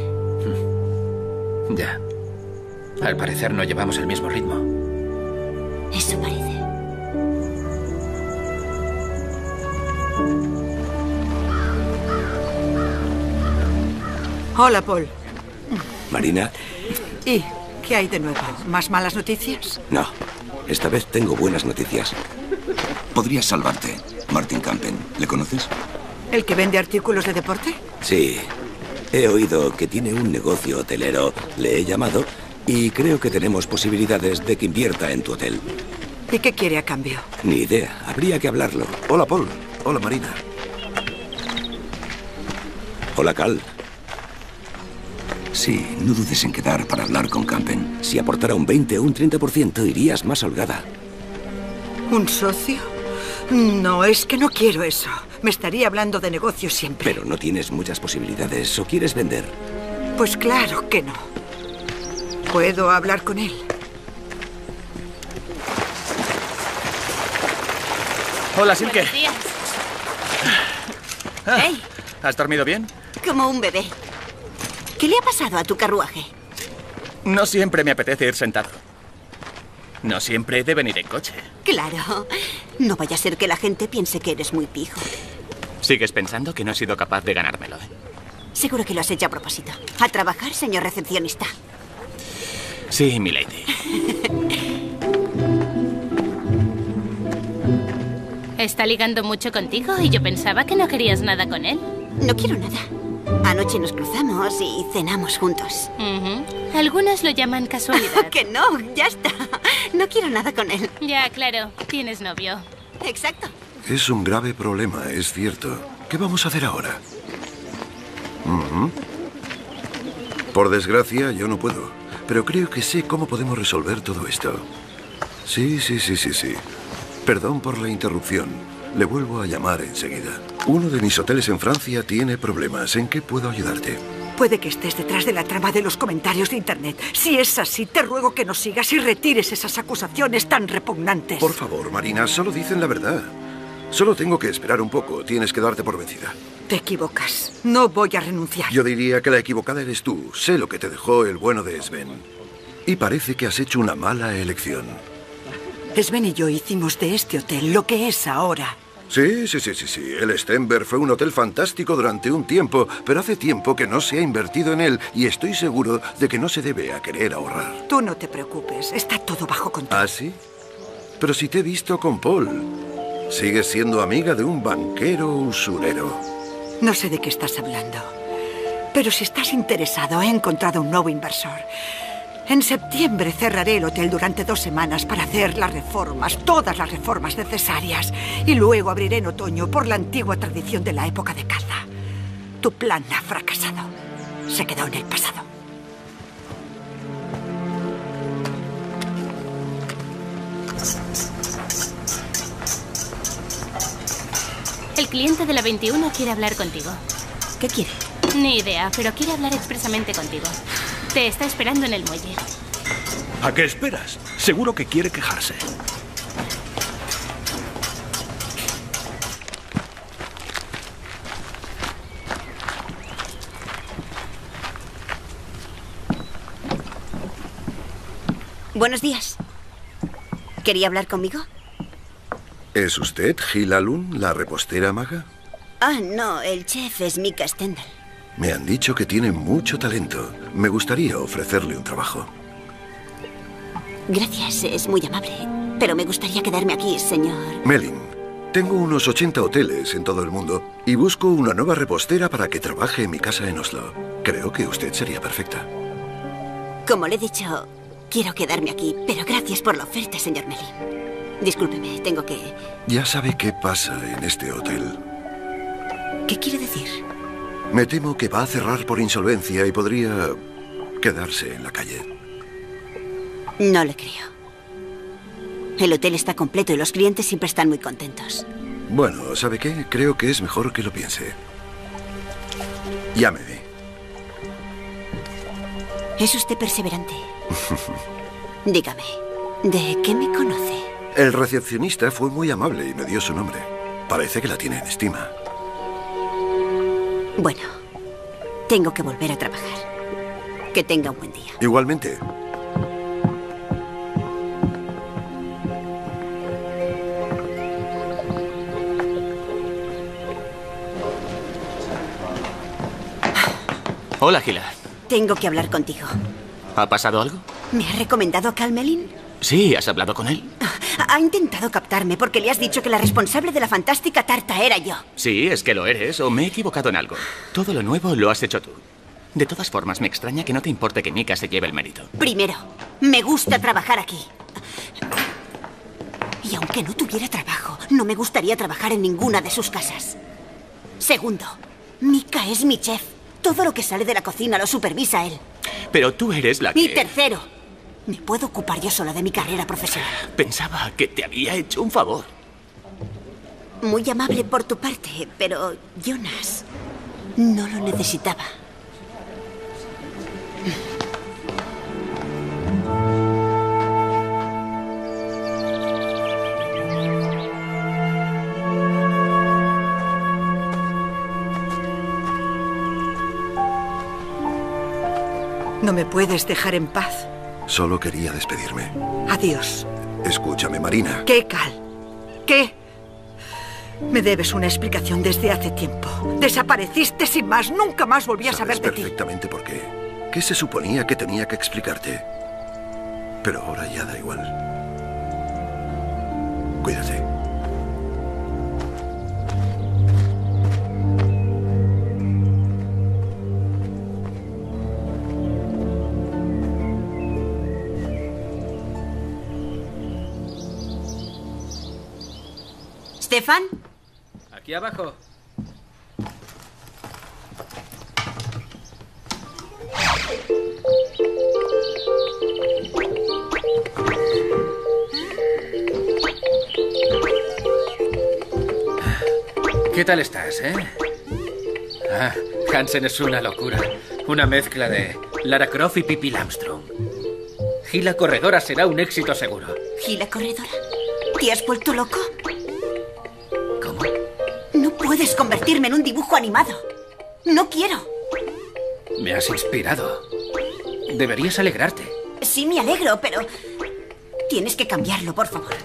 Ya. Al parecer no llevamos el mismo ritmo. Eso parece. Hola, Paul. Marina, ¿Y qué hay de nuevo? ¿Más malas noticias? no. Esta vez tengo buenas noticias. Podrías salvarte. Martin Campen. ¿Le conoces? ¿El que vende artículos de deporte? Sí. He oído que tiene un negocio hotelero. Le he llamado y creo que tenemos posibilidades de que invierta en tu hotel. ¿Y qué quiere a cambio? Ni idea. Habría que hablarlo. Hola, Paul. Hola, Marina. Hola, Cal. Sí, no dudes en quedar para hablar con Campen. Si aportara un 20 o un 30%, irías más holgada. ¿Un socio? No, es que no quiero eso. Me estaría hablando de negocios siempre. Pero no tienes muchas posibilidades. ¿O quieres vender? Pues claro que no. ¿Puedo hablar con él? Hola, Silke. Buenos días. Hey, ¿Has dormido bien? como un bebé. ¿Qué le ha pasado a tu carruaje? No siempre me apetece ir sentado. No siempre deben ir en coche. Claro. No vaya a ser que la gente piense que eres muy pijo. ¿Sigues pensando que no he sido capaz de ganármelo? Seguro que lo has hecho a propósito. A trabajar, señor recepcionista. Sí, milady. Está ligando mucho contigo y yo pensaba que no querías nada con él. No quiero nada. Anoche nos cruzamos y cenamos juntos. Algunos lo llaman casualidad. Que no, ya está. No quiero nada con él. Ya, claro, tienes novio. Exacto. Es un grave problema, es cierto. ¿Qué vamos a hacer ahora? Por desgracia, yo no puedo. Pero creo que sé cómo podemos resolver todo esto. Sí. Perdón por la interrupción. Le vuelvo a llamar enseguida. Uno de mis hoteles en Francia tiene problemas. ¿En qué puedo ayudarte? Puede que estés detrás de la trama de los comentarios de Internet. Si es así, te ruego que nos sigas y retires esas acusaciones tan repugnantes. Por favor, Marina, solo dicen la verdad. Solo tengo que esperar un poco. Tienes que darte por vencida. Te equivocas. No voy a renunciar. Yo diría que la equivocada eres tú. Sé lo que te dejó el bueno de Sven. Y parece que has hecho una mala elección. Sven y yo hicimos de este hotel lo que es ahora. Sí. El Stenberg fue un hotel fantástico durante un tiempo, pero hace tiempo que no se ha invertido en él y estoy seguro de que no se debe a querer ahorrar. Tú no te preocupes. Está todo bajo control. ¿Ah, sí? Pero si te he visto con Paul. Sigues siendo amiga de un banquero usurero. No sé de qué estás hablando. Pero si estás interesado, he encontrado un nuevo inversor. En septiembre cerraré el hotel durante 2 semanas para hacer las reformas, todas las reformas necesarias. Y luego abriré en otoño por la antigua tradición de la época de caza. Tu plan ha fracasado. Se quedó en el pasado. El cliente de la 21 quiere hablar contigo. ¿Qué quiere? Ni idea, pero quiere hablar expresamente contigo. Te está esperando en el muelle. ¿A qué esperas? Seguro que quiere quejarse. Buenos días. ¿Quería hablar conmigo? ¿Es usted Hilalun, la repostera maga? Ah, no, el chef es Mika Stendal. Me han dicho que tiene mucho talento. Me gustaría ofrecerle un trabajo. Gracias, es muy amable. Pero me gustaría quedarme aquí, señor. Melin, tengo unos 80 hoteles en todo el mundo y busco una nueva repostera para que trabaje en mi casa en Oslo. Creo que usted sería perfecta. Como le he dicho, quiero quedarme aquí, pero gracias por la oferta, señor Melin. Discúlpeme, tengo que... Ya sabe qué pasa en este hotel. ¿Qué quiere decir? Me temo que va a cerrar por insolvencia y podría quedarse en la calle. No le creo. El hotel está completo y los clientes siempre están muy contentos. Bueno, ¿sabe qué? Creo que es mejor que lo piense. Llámeme. Es usted perseverante. Dígame, ¿de qué me conoce? El recepcionista fue muy amable y me dio su nombre. Parece que la tiene en estima. Bueno, tengo que volver a trabajar. Que tenga un buen día. Igualmente. Hola, Gila. Tengo que hablar contigo. ¿Ha pasado algo? ¿Me ha recomendado a Cal Melin? Sí, ¿has hablado con él? Ha intentado captarme porque le has dicho que la responsable de la fantástica tarta era yo. Sí, es que lo eres, o me he equivocado en algo. Todo lo nuevo lo has hecho tú. De todas formas, me extraña que no te importe que Mika se lleve el mérito. Primero, me gusta trabajar aquí. Y aunque no tuviera trabajo, no me gustaría trabajar en ninguna de sus casas. Segundo, Mika es mi chef. Todo lo que sale de la cocina lo supervisa él. Pero tú eres la que... Y tercero, me puedo ocupar yo sola de mi carrera profesional. Pensaba que te había hecho un favor. Muy amable por tu parte, pero Jonas no lo necesitaba. ¿No me puedes dejar en paz? Solo quería despedirme. Adiós. Escúchame, Marina. ¿Qué, Cal? ¿Qué? Me debes una explicación desde hace tiempo. Desapareciste sin más. Nunca más volví a saber de ti. Sabes perfectamente por qué. ¿Qué se suponía que tenía que explicarte? Pero ahora ya da igual. Cuídate. ¿Stefan? Aquí abajo. ¿Qué tal estás, Hansen es una locura. Una mezcla de Lara Croft y Pippi Langström. Gila Corredora será un éxito seguro. ¿Gila Corredora? ¿Te has vuelto loco? ¿Cómo? No puedes convertirme en un dibujo animado. No quiero. Me has inspirado. Deberías alegrarte. Sí, me alegro, pero... tienes que cambiarlo, por favor.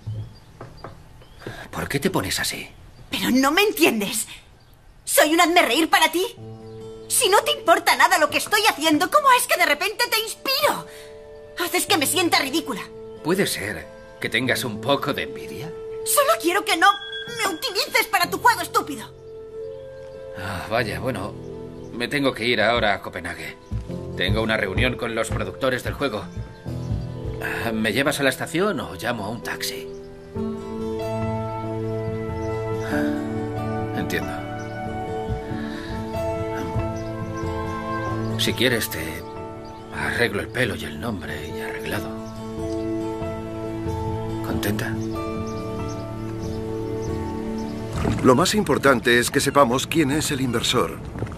¿Por qué te pones así? Pero no me entiendes. ¿Soy un hazmerreír para ti? Si no te importa nada lo que estoy haciendo, ¿cómo es que de repente te inspiro? Haces que me sienta ridícula. ¿Puede ser que tengas un poco de envidia? Solo quiero que no me utilices para tu juego estúpido. Vaya, bueno, me tengo que ir ahora a Copenhague. Tengo una reunión con los productores del juego. ¿Me llevas a la estación o llamo a un taxi? Entiendo. Si quieres, te arreglo el pelo y el nombre y arreglado. ¿Contenta? Lo más importante es que sepamos quién es el inversor.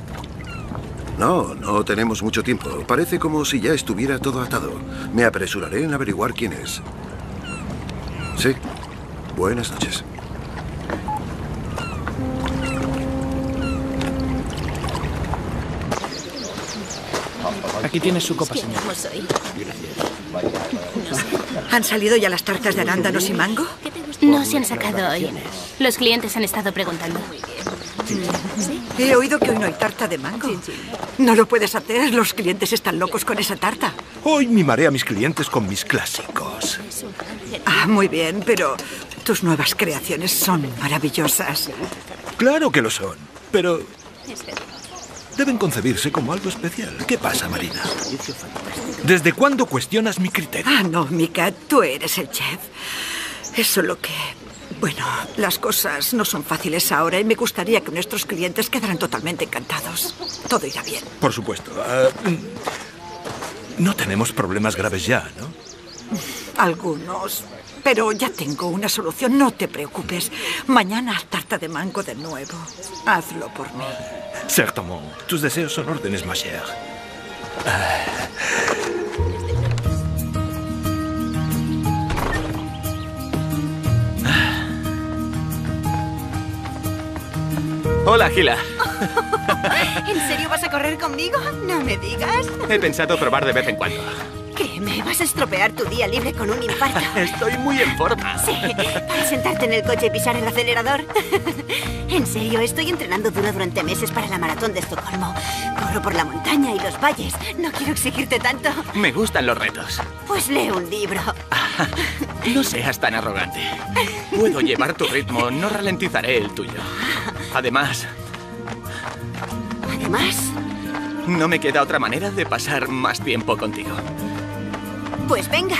No tenemos mucho tiempo. Parece como si ya estuviera todo atado. Me apresuraré en averiguar quién es. Sí. Buenas noches. Aquí tienes su copa, señor. ¿Han salido ya las tartas de arándanos y mango? No se han sacado hoy. Los clientes han estado preguntando. He oído que hoy no hay tarta de mango. No lo puedes hacer. Los clientes están locos con esa tarta. Hoy mimaré a mis clientes con mis clásicos. Muy bien, pero tus nuevas creaciones son maravillosas. Claro que lo son, pero deben concebirse como algo especial. ¿Qué pasa, Marina? ¿Desde cuándo cuestionas mi criterio? No, Mika, tú eres el chef. Es solo que... bueno, las cosas no son fáciles ahora y me gustaría que nuestros clientes quedaran totalmente encantados. Todo irá bien. Por supuesto. No tenemos problemas graves ya, ¿no? Algunos. Pero ya tengo una solución, no te preocupes. Mañana haz tarta de mango de nuevo. Hazlo por mí. Certamente. Tus deseos son órdenes, ma chère. Hola, Gila. ¿En serio vas a correr conmigo? No me digas. He pensado probar de vez en cuando. ¿Qué? ¿Me vas a estropear tu día libre con un infarto? Estoy muy en forma. Sí, para sentarte en el coche y pisar el acelerador. En serio, estoy entrenando duro durante meses para la maratón de Estocolmo. Corro por la montaña y los valles. No quiero exigirte tanto. Me gustan los retos. Pues lee un libro. No seas tan arrogante. Puedo llevar tu ritmo, no ralentizaré el tuyo. Además... ¿Además? No me queda otra manera de pasar más tiempo contigo. Pues venga.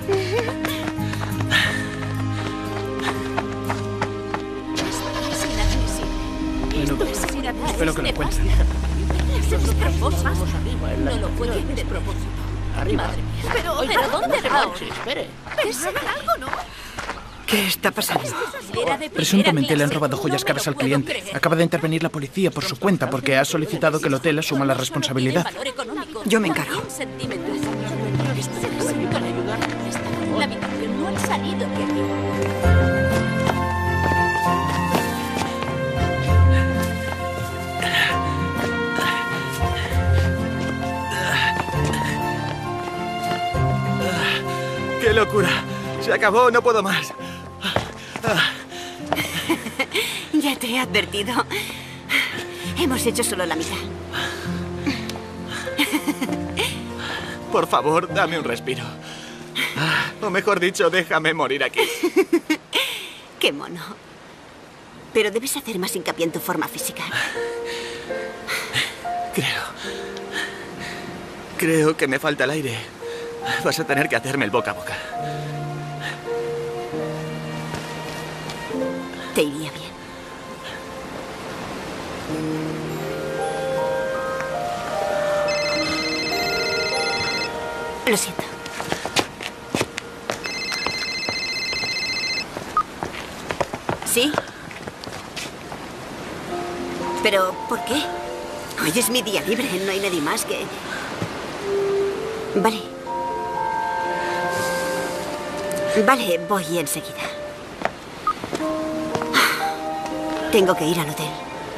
Bueno, espero que lo encuentren. No lo puedo hacer de propósito. Arriba. Madre mía. Pero ¿dónde vamos? Espere. Pensad en algo, ¿no? ¿Qué está pasando? Presuntamente le han robado joyas caras al cliente. Acaba de intervenir la policía por su cuenta porque ha solicitado que el hotel asuma la responsabilidad. Yo me encargo. La habitación no han salido de aquí. ¡Qué locura! Se acabó, no puedo más. Ya te he advertido. Hemos hecho solo la mitad. Por favor, dame un respiro. O mejor dicho, déjame morir aquí. Qué mono. Pero debes hacer más hincapié en tu forma física. Creo que me falta el aire. Vas a tener que hacerme el boca a boca. Te iría bien. Lo siento. ¿Sí? ¿Pero por qué? Hoy es mi día libre, no hay nadie más que... Vale. Vale, voy enseguida. Tengo que ir al hotel.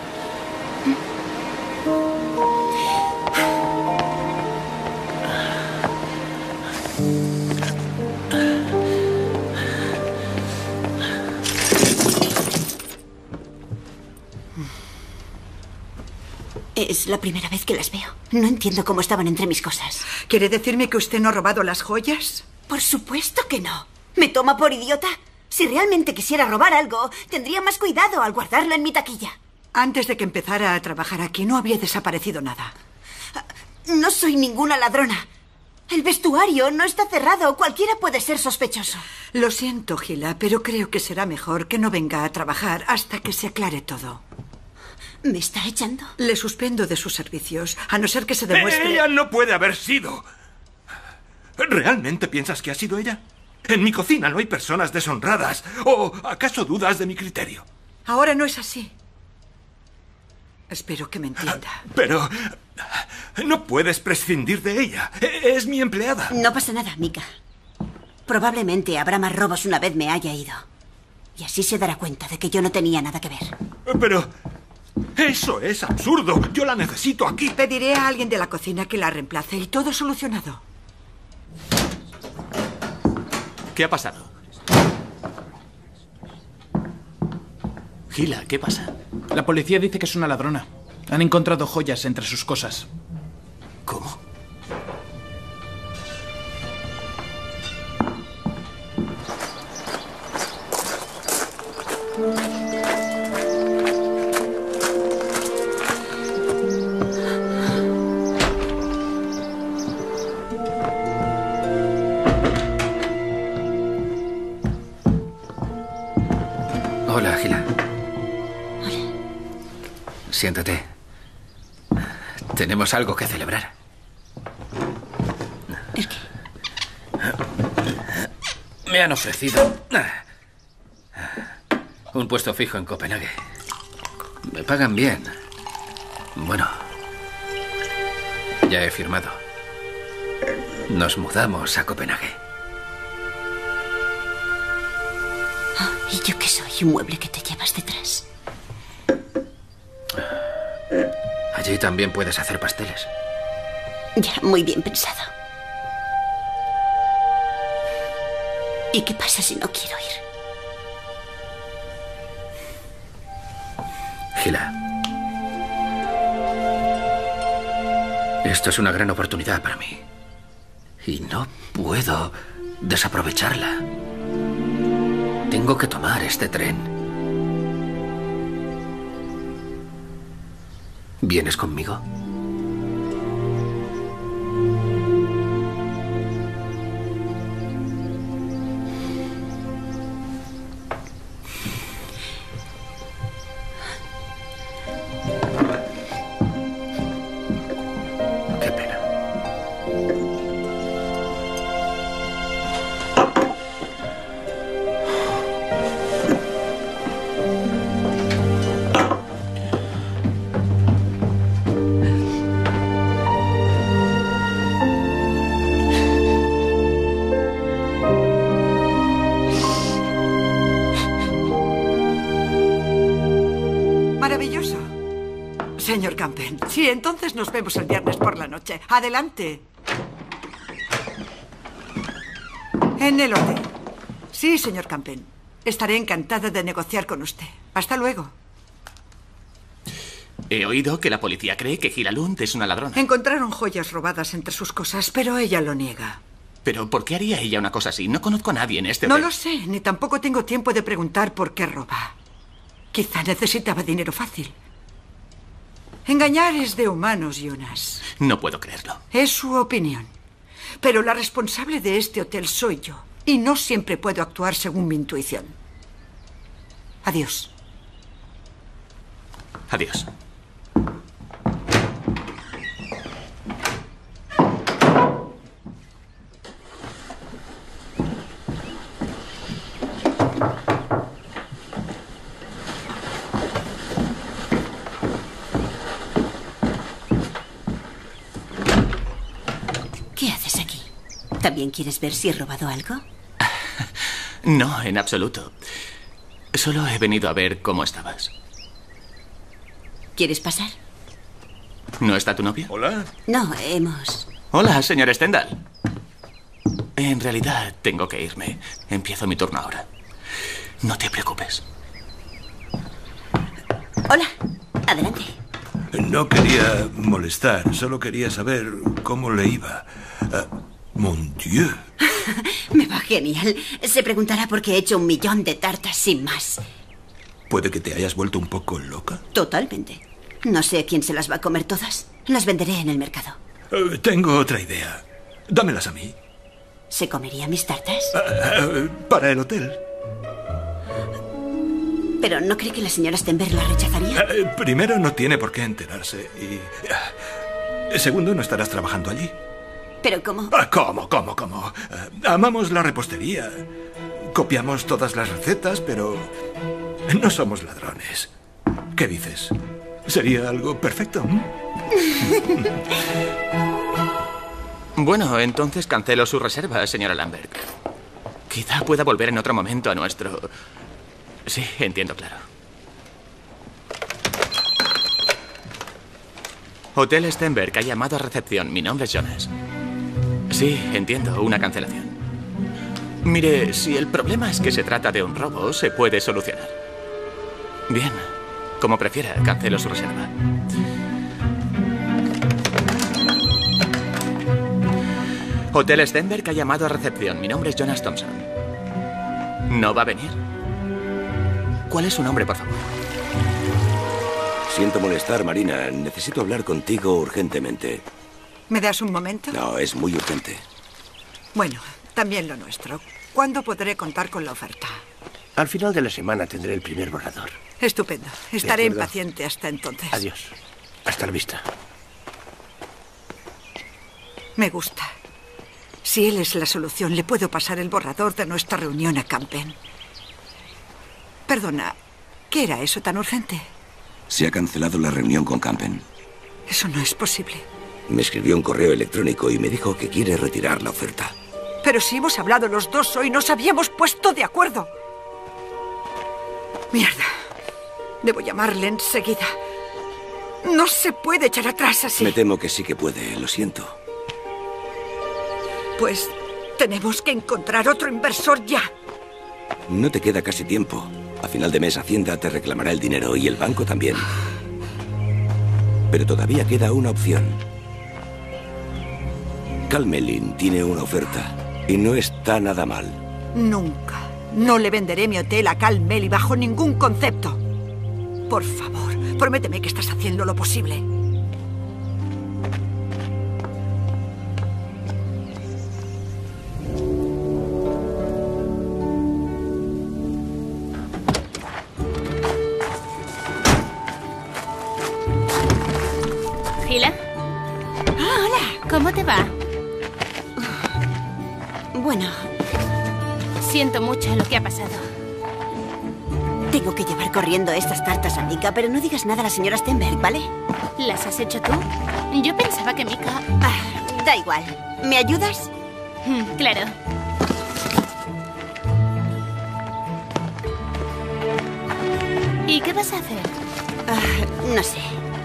Es la primera vez que las veo. No entiendo cómo estaban entre mis cosas. ¿Quiere decirme que usted no ha robado las joyas? Por supuesto que no. ¿Me toma por idiota? Si realmente quisiera robar algo, tendría más cuidado al guardarlo en mi taquilla. Antes de que empezara a trabajar aquí, no había desaparecido nada. No soy ninguna ladrona. El vestuario no está cerrado. Cualquiera puede ser sospechoso. Lo siento, Gila, pero creo que será mejor que no venga a trabajar hasta que se aclare todo. ¿Me está echando? Le suspendo de sus servicios, a no ser que se demuestre... ¡Ella no puede haber sido! ¿Realmente piensas que ha sido ella? En mi cocina no hay personas deshonradas. ¿O acaso dudas de mi criterio? Ahora no es así. Espero que me entienda. Pero... no puedes prescindir de ella. Es mi empleada. No pasa nada, Mika. Probablemente habrá más robos una vez me haya ido. Y así se dará cuenta de que yo no tenía nada que ver. Pero... eso es absurdo. Yo la necesito aquí. Pediré a alguien de la cocina que la reemplace y todo solucionado. ¿Qué ha pasado? Gila, ¿qué pasa? La policía dice que es una ladrona. Han encontrado joyas entre sus cosas. ¿Cómo? Hola, Gila. Hola. Siéntate. Tenemos algo que celebrar. ¿El qué? Me han ofrecido un puesto fijo en Copenhague. Me pagan bien. Bueno, ya he firmado. Nos mudamos a Copenhague. ¿Y yo qué soy? ¿Un mueble que te llevas detrás? Allí también puedes hacer pasteles. Ya, muy bien pensado. ¿Y qué pasa si no quiero ir? Gila. Esto es una gran oportunidad para mí. Y no puedo desaprovecharla. Tengo que tomar este tren. ¿Vienes conmigo? Qué pena. Maravilloso. Señor Campen, sí, entonces nos vemos el viernes por la noche. Adelante. En el hotel. Sí, señor Campen. Estaré encantada de negociar con usted. Hasta luego. He oído que la policía cree que Gila-Lund es una ladrona. Encontraron joyas robadas entre sus cosas, pero ella lo niega. ¿Pero por qué haría ella una cosa así? No conozco a nadie en este No hotel. lo sé, ni tampoco tengo tiempo de preguntar por qué roba. Quizá necesitaba dinero fácil. Engañar es de humanos, Jonas. No puedo creerlo. Es su opinión. Pero la responsable de este hotel soy yo. Y no siempre puedo actuar según mi intuición. Adiós. Adiós. ¿Qué haces aquí? ¿También quieres ver si he robado algo? No, en absoluto. Solo he venido a ver cómo estabas. ¿Quieres pasar? ¿No está tu novio? Hola. No, hemos... Hola, señor Stendhal. En realidad, tengo que irme. Empiezo mi turno ahora. No te preocupes. Hola, adelante. No quería molestar, solo quería saber cómo le iba. Mon Dieu. Me va genial. Se preguntará por qué he hecho 1.000.000 de tartas sin más. ¿Puede que te hayas vuelto un poco loca? Totalmente. No sé quién se las va a comer todas. Las venderé en el mercado. Tengo otra idea. Dámelas a mí. ¿Se comería mis tartas? Para el hotel. ¿Pero no cree que la señora Stenberg la rechazaría? Primero, no tiene por qué enterarse. Y segundo, no estarás trabajando allí. ¿Pero cómo? ¿Cómo? Amamos la repostería. Copiamos todas las recetas, pero no somos ladrones. ¿Qué dices? ¿Sería algo perfecto? Bueno, entonces cancelo su reserva, señora Lambert. Quizá pueda volver en otro momento a nuestro... Sí, entiendo, claro. Hotel Stenberg ha llamado a recepción. Mi nombre es Jonas. Sí, entiendo, una cancelación. Mire, si el problema es que se trata de un robo, se puede solucionar. Bien, como prefiera, cancelo su reserva. Hotel Stenberg ha llamado a recepción. Mi nombre es Jonas Thompson. ¿No va a venir? ¿Cuál es su nombre, por favor? Siento molestar, Marina. Necesito hablar contigo urgentemente. ¿Me das un momento? No, es muy urgente. Bueno, también lo nuestro. ¿Cuándo podré contar con la oferta? Al final de la semana tendré el primer borrador. Estupendo. Estaré impaciente hasta entonces. Adiós. Hasta la vista. Me gusta. Si él es la solución, le puedo pasar el borrador de nuestra reunión a Campen. Perdona, ¿qué era eso tan urgente? Se ha cancelado la reunión con Campen. Eso no es posible. Me escribió un correo electrónico y me dijo que quiere retirar la oferta. Pero si hemos hablado los dos hoy, nos habíamos puesto de acuerdo. Mierda. Debo llamarle enseguida. No se puede echar atrás así. Me temo que sí que puede, lo siento. Pues Tenemos que encontrar otro inversor ya. No te queda casi tiempo. A final de mes Hacienda te reclamará el dinero y el banco también. Pero todavía queda una opción. Cal Mellin tiene una oferta y no está nada mal. Nunca. No le venderé mi hotel a Cal Mellin bajo ningún concepto. Por favor, prométeme que estás haciendo lo posible. ¿Gila? Ah, hola. ¿Cómo te va? Bueno, Siento mucho lo que ha pasado. tengo que llevar corriendo estas tartas a Mika, pero no digas nada a la señora Stenberg, ¿vale? ¿Las has hecho tú? Yo pensaba que Mika... Da igual. ¿Me ayudas? Claro. ¿Y qué vas a hacer? No sé.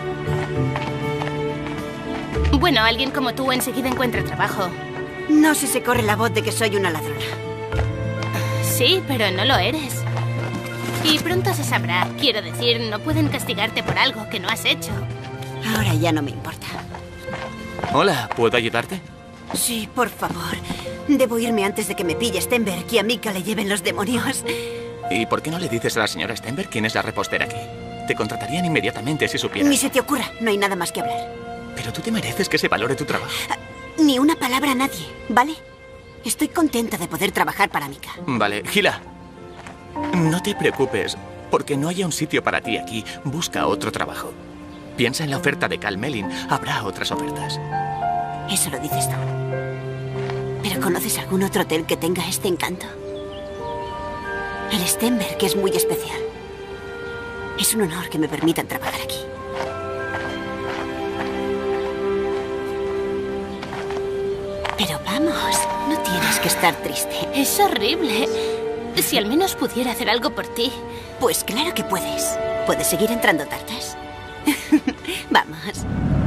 Bueno, alguien como tú enseguida encuentra trabajo. No si se corre la voz de que soy una ladrona. Sí, pero no lo eres. Y pronto se sabrá. Quiero decir, no pueden castigarte por algo que no has hecho. Ahora ya no me importa. Hola, ¿puedo ayudarte? Sí, por favor. Debo irme antes de que me pille Stenberg y a Mika le lleven los demonios. ¿Y por qué no le dices a la señora Stenberg quién es la repostera aquí? Te contratarían inmediatamente si supieras. Ni se te ocurra. No hay nada más que hablar. Pero tú te mereces que se valore tu trabajo. Ni una palabra a nadie, ¿vale? Estoy contenta de poder trabajar para Mika. Vale, Gila. No te preocupes, porque no haya un sitio para ti aquí. Busca otro trabajo. Piensa en la oferta de Cal Mellin. Habrá otras ofertas. Eso lo dices tú. ¿Pero conoces algún otro hotel que tenga este encanto? El Stenberg, que es muy especial. Es un honor que me permitan trabajar aquí. Pero vamos, no tienes que estar triste. Es horrible. Si al menos pudiera hacer algo por ti. Pues claro que puedes. ¿Puedes seguir entrando tartas? Vamos.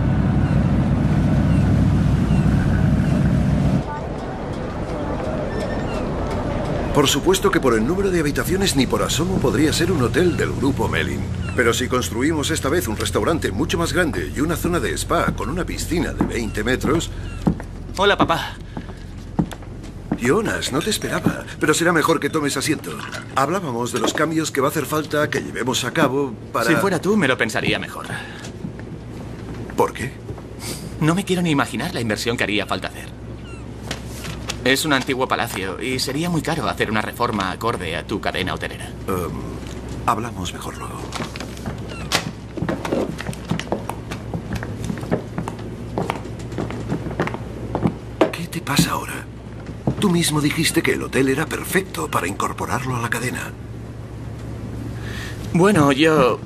Por supuesto que por el número de habitaciones ni por asomo podría ser un hotel del grupo Mellin. Pero si construimos esta vez un restaurante mucho más grande y una zona de spa con una piscina de 20 metros... Hola, papá. Jonas, no te esperaba, pero será mejor que tomes asiento. Hablábamos de los cambios que va a hacer falta que llevemos a cabo para... Si fuera tú, me lo pensaría mejor. ¿Por qué? No me quiero ni imaginar la inversión que haría falta hacer. Es un antiguo palacio y sería muy caro hacer una reforma acorde a tu cadena hotelera. Hablamos mejor luego. ¿Qué te pasa ahora? Tú mismo dijiste que el hotel era perfecto para incorporarlo a la cadena. Bueno, yo...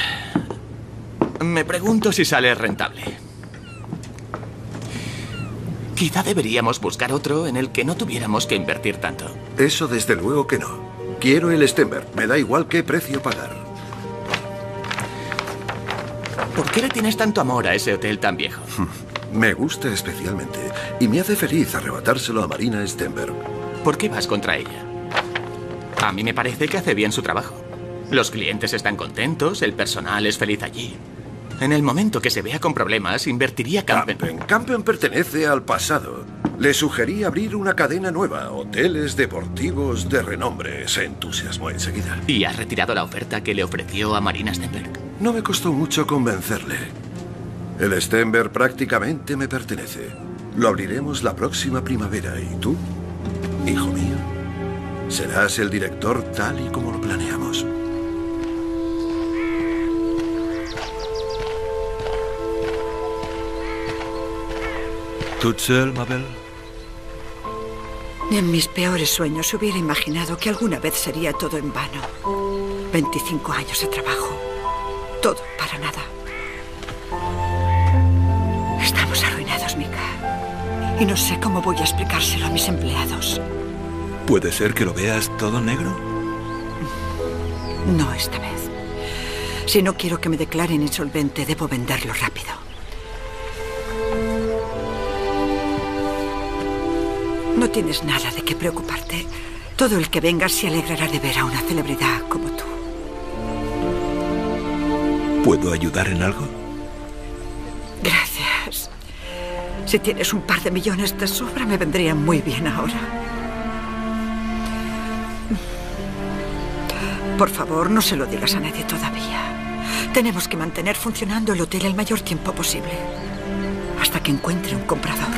me pregunto si sale rentable. Quizá deberíamos buscar otro en el que no tuviéramos que invertir tanto. Eso desde luego que no. Quiero el Stenberg. Me da igual qué precio pagar. ¿Por qué le tienes tanto amor a ese hotel tan viejo? Me gusta especialmente. Y me hace feliz arrebatárselo a Marina Stenberg. ¿Por qué vas contra ella? A mí me parece que hace bien su trabajo. Los clientes están contentos, el personal es feliz allí. En el momento que se vea con problemas, invertiría Campen. Campen pertenece al pasado. Le sugerí abrir una cadena nueva, hoteles deportivos de renombre. Se entusiasmó enseguida. ¿Y ha retirado la oferta que le ofreció a Marina Stenberg? No me costó mucho convencerle. El Stenberg prácticamente me pertenece. Lo abriremos la próxima primavera. ¿Y tú, hijo mío? Serás el director tal y como lo planeamos. ¿Toute seule, Mabel? Ni en mis peores sueños hubiera imaginado que alguna vez sería todo en vano. 25 años de trabajo. Todo para nada. Estamos arruinados, Mika. Y no sé cómo voy a explicárselo a mis empleados. ¿Puede ser que lo veas todo negro? No esta vez. Si no quiero que me declaren insolvente, debo venderlo rápido. No tienes nada de qué preocuparte. Todo el que venga se alegrará de ver a una celebridad como tú. ¿Puedo ayudar en algo? Gracias. Si tienes un par de millones de sobra, me vendrían muy bien ahora. Por favor, no se lo digas a nadie todavía. Tenemos que mantener funcionando el hotel el mayor tiempo posible, hasta que encuentre un comprador.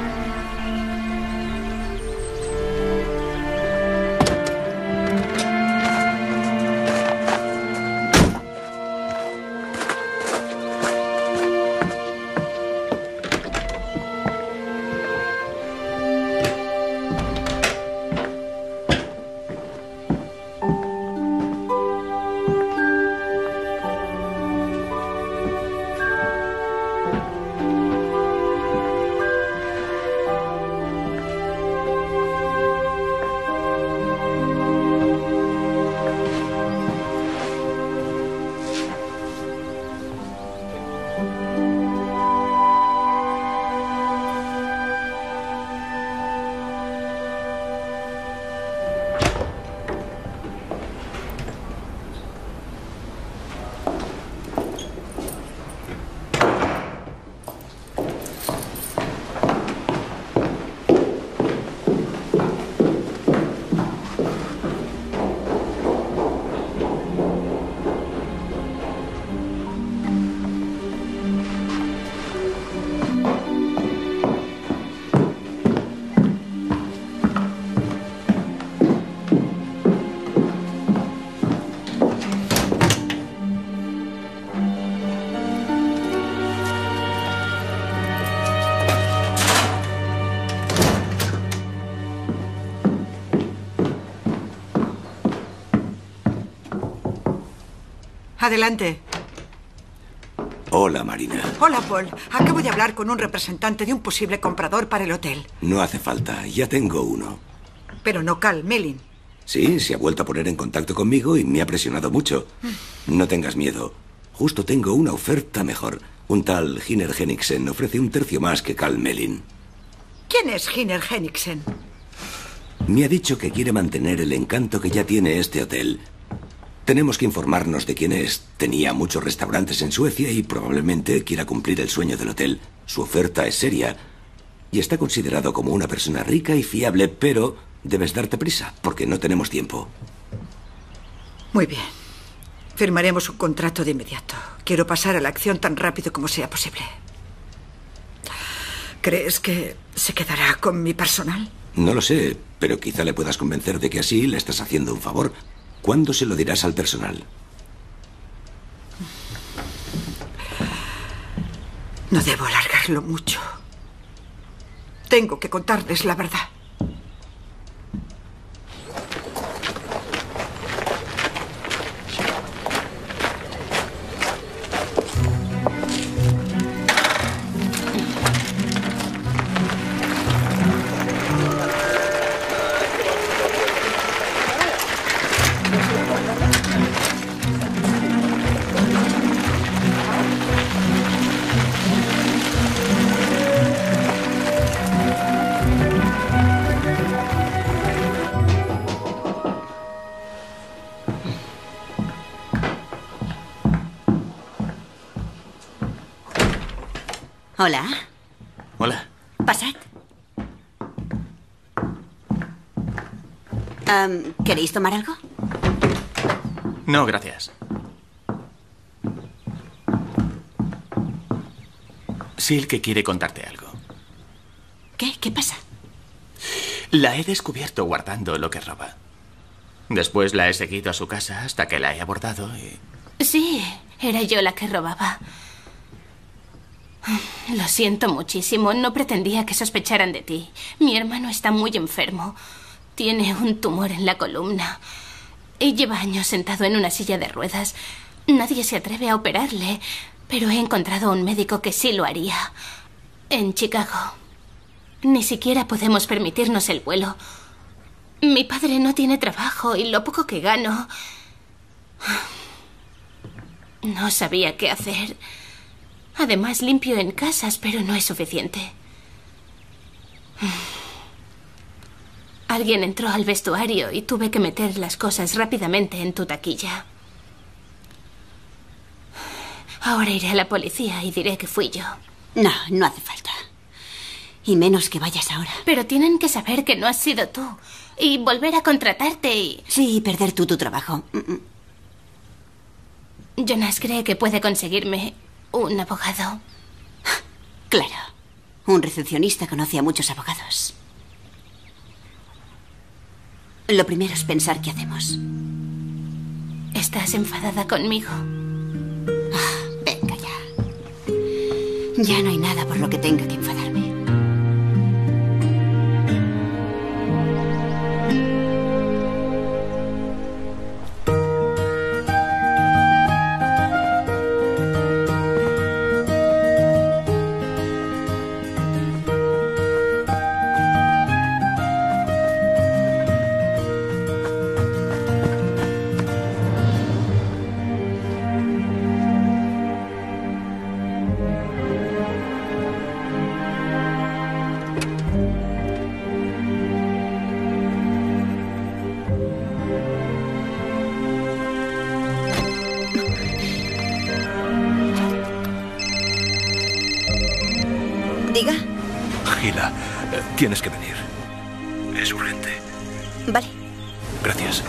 Adelante. Hola, Marina. Hola, Paul. Acabo de hablar con un representante de un posible comprador para el hotel. No hace falta, ya tengo uno. Pero no Carl Mellin. Sí, se ha vuelto a poner en contacto conmigo y me ha presionado mucho. No tengas miedo. Justo tengo una oferta mejor. Un tal Hinner Henriksen ofrece un tercio más que Carl Mellin. ¿Quién es Hinner Henriksen? Me ha dicho que quiere mantener el encanto que ya tiene este hotel. Tenemos que informarnos de quién es. Tenía muchos restaurantes en Suecia y probablemente quiera cumplir el sueño del hotel. Su oferta es seria y está considerado como una persona rica y fiable, pero debes darte prisa porque no tenemos tiempo. Muy bien. Firmaremos un contrato de inmediato. Quiero pasar a la acción tan rápido como sea posible. ¿Crees que se quedará con mi personal? No lo sé, pero quizá le puedas convencer de que así le estás haciendo un favor. ¿Cuándo se lo dirás al personal? No debo alargarlo mucho. Tengo que contarles la verdad. Hola. Hola. Pasad. ¿Queréis tomar algo? No, gracias. Silke quiere contarte algo. ¿Qué? ¿Qué pasa? La he descubierto guardando lo que roba. Después la he seguido a su casa hasta que la he abordado y... Sí, era yo la que robaba. Lo siento muchísimo. No pretendía que sospecharan de ti. Mi hermano está muy enfermo. Tiene un tumor en la columna. Y lleva años sentado en una silla de ruedas. Nadie se atreve a operarle, pero he encontrado a un médico que sí lo haría. En Chicago. Ni siquiera podemos permitirnos el vuelo. Mi padre no tiene trabajo y lo poco que gano... No sabía qué hacer. Además, limpio en casas, pero no es suficiente. Alguien entró al vestuario y tuve que meter las cosas rápidamente en tu taquilla. Ahora iré a la policía y diré que fui yo. No, no hace falta. Y menos que vayas ahora. Pero tienen que saber que no has sido tú. Y volver a contratarte y... Sí, perder tú tu trabajo. Jonas cree que puede conseguirme un abogado. Claro. Un recepcionista conoce a muchos abogados. Lo primero es pensar qué hacemos. ¿Estás enfadada conmigo? Venga ya. Ya no hay nada por lo que tenga que enfadarme. Diga. Gila, tienes que venir. Es urgente. Vale. Gracias.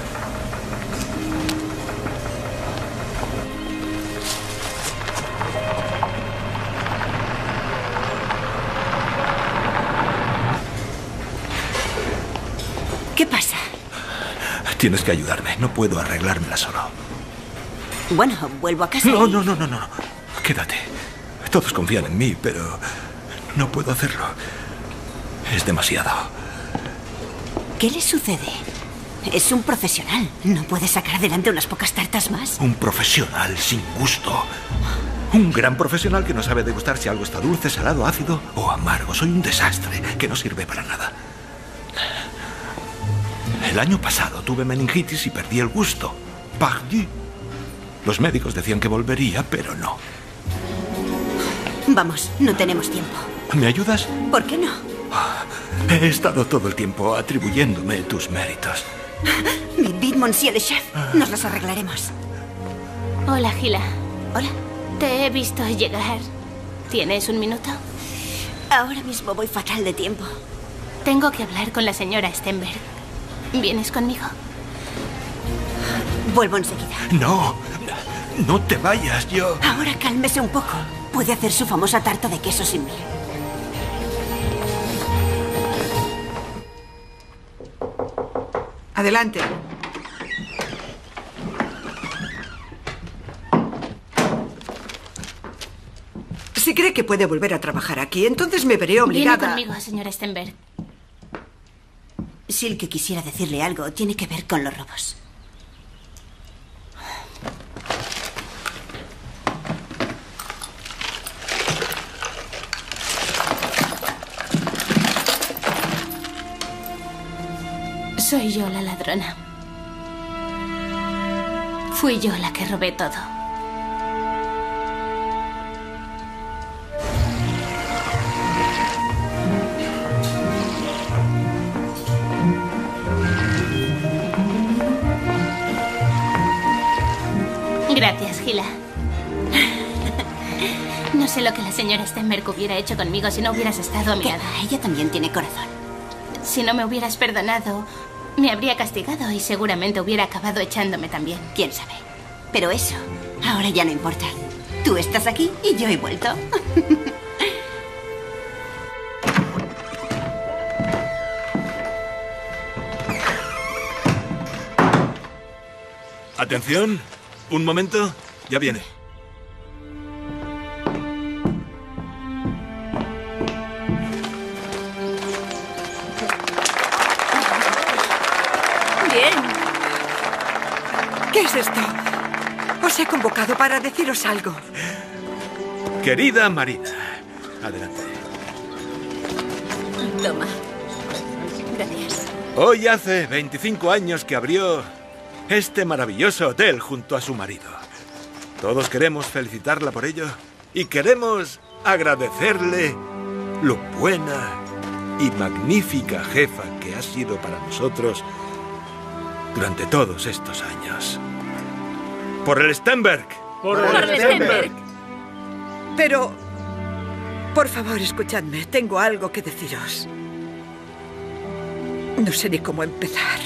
¿Qué pasa? Tienes que ayudarme. No puedo arreglármela solo. Bueno, vuelvo a casa. No, no, no, no, no. Quédate. Todos confían en mí, pero no puedo hacerlo. Es demasiado. ¿Qué le sucede? Es un profesional. ¿No puede sacar adelante unas pocas tartas más? Un profesional sin gusto. Un gran profesional que no sabe degustar si algo está dulce, salado, ácido o amargo. Soy un desastre que no sirve para nada. El año pasado tuve meningitis y perdí el gusto. Perdí. Los médicos decían que volvería, pero no. Vamos, no tenemos tiempo. ¿Me ayudas? ¿Por qué no? He estado todo el tiempo atribuyéndome tus méritos. Vite, monsieur le chef. Nos los arreglaremos. Hola, Gila. Hola. Te he visto llegar. ¿Tienes un minuto? Ahora mismo voy fatal de tiempo. Tengo que hablar con la señora Stenberg. ¿Vienes conmigo? Vuelvo enseguida. No, no te vayas, yo... Ahora cálmese un poco. Puede hacer su famosa tarta de queso sin miel. Adelante. Si cree que puede volver a trabajar aquí, entonces me veré obligada... Viene conmigo, señora Stenberg. Si el que quisiera decirle algo tiene que ver con los robos. Soy yo la ladrona. Fui yo la que robé todo. Gracias, Gila. No sé lo que la señora Stenberg hubiera hecho conmigo si no hubieras estado a mi lado. Ella también tiene corazón. Si no me hubieras perdonado, me habría castigado y seguramente hubiera acabado echándome también. ¿Quién sabe? Pero eso ahora ya no importa. Tú estás aquí y yo he vuelto. Atención, un momento, ya viene. Bien. ¿Qué es esto? Os he convocado para deciros algo. Querida Marina, adelante. Toma. Gracias. Hoy hace 25 años que abrió este maravilloso hotel junto a su marido. Todos queremos felicitarla por ello y queremos agradecerle lo buena y magnífica jefa que has sido para nosotros durante todos estos años. ¡Por el Stenberg! ¡Por el Stenberg! Pero, por favor, escuchadme. Tengo algo que deciros. No sé ni cómo empezar.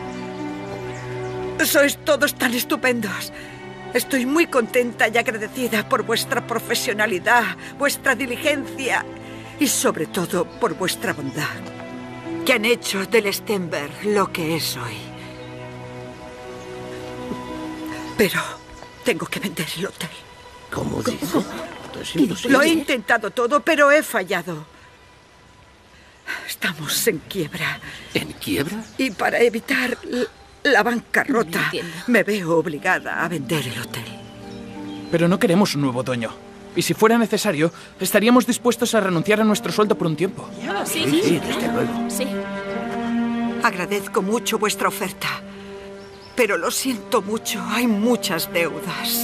Sois todos tan estupendos. Estoy muy contenta y agradecida por vuestra profesionalidad, vuestra diligencia y sobre todo por vuestra bondad, que han hecho del Stenberg lo que es hoy. Pero tengo que vender el hotel. ¿Cómo dice? Lo he intentado todo, pero he fallado. Estamos en quiebra. ¿En quiebra? Y para evitar la bancarrota, me veo obligada a vender el hotel. Pero no queremos un nuevo dueño. Y si fuera necesario, estaríamos dispuestos a renunciar a nuestro sueldo por un tiempo. Sí, desde luego. Sí. Agradezco mucho vuestra oferta, pero lo siento mucho, hay muchas deudas.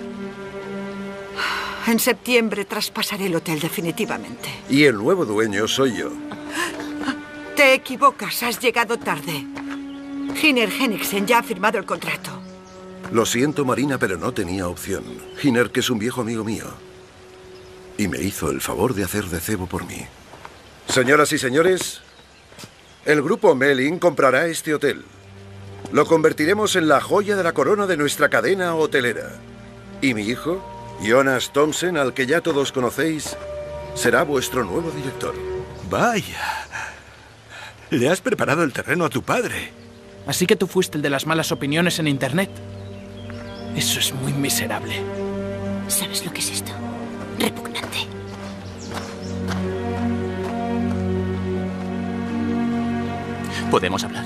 En septiembre traspasaré el hotel definitivamente. Y el nuevo dueño soy yo. Te equivocas, has llegado tarde. Hiner Henriksen ya ha firmado el contrato. Lo siento, Marina, pero no tenía opción. Hiner, que es un viejo amigo mío. Y me hizo el favor de hacer de cebo por mí. Señoras y señores, el grupo Melin comprará este hotel. Lo convertiremos en la joya de la corona de nuestra cadena hotelera. Y mi hijo, Jonas Thomsen, al que ya todos conocéis, será vuestro nuevo director. Vaya. Le has preparado el terreno a tu padre. Así que tú fuiste el de las malas opiniones en Internet. Eso es muy miserable. ¿Sabes lo que es esto? Repugnante. ¿Podemos hablar?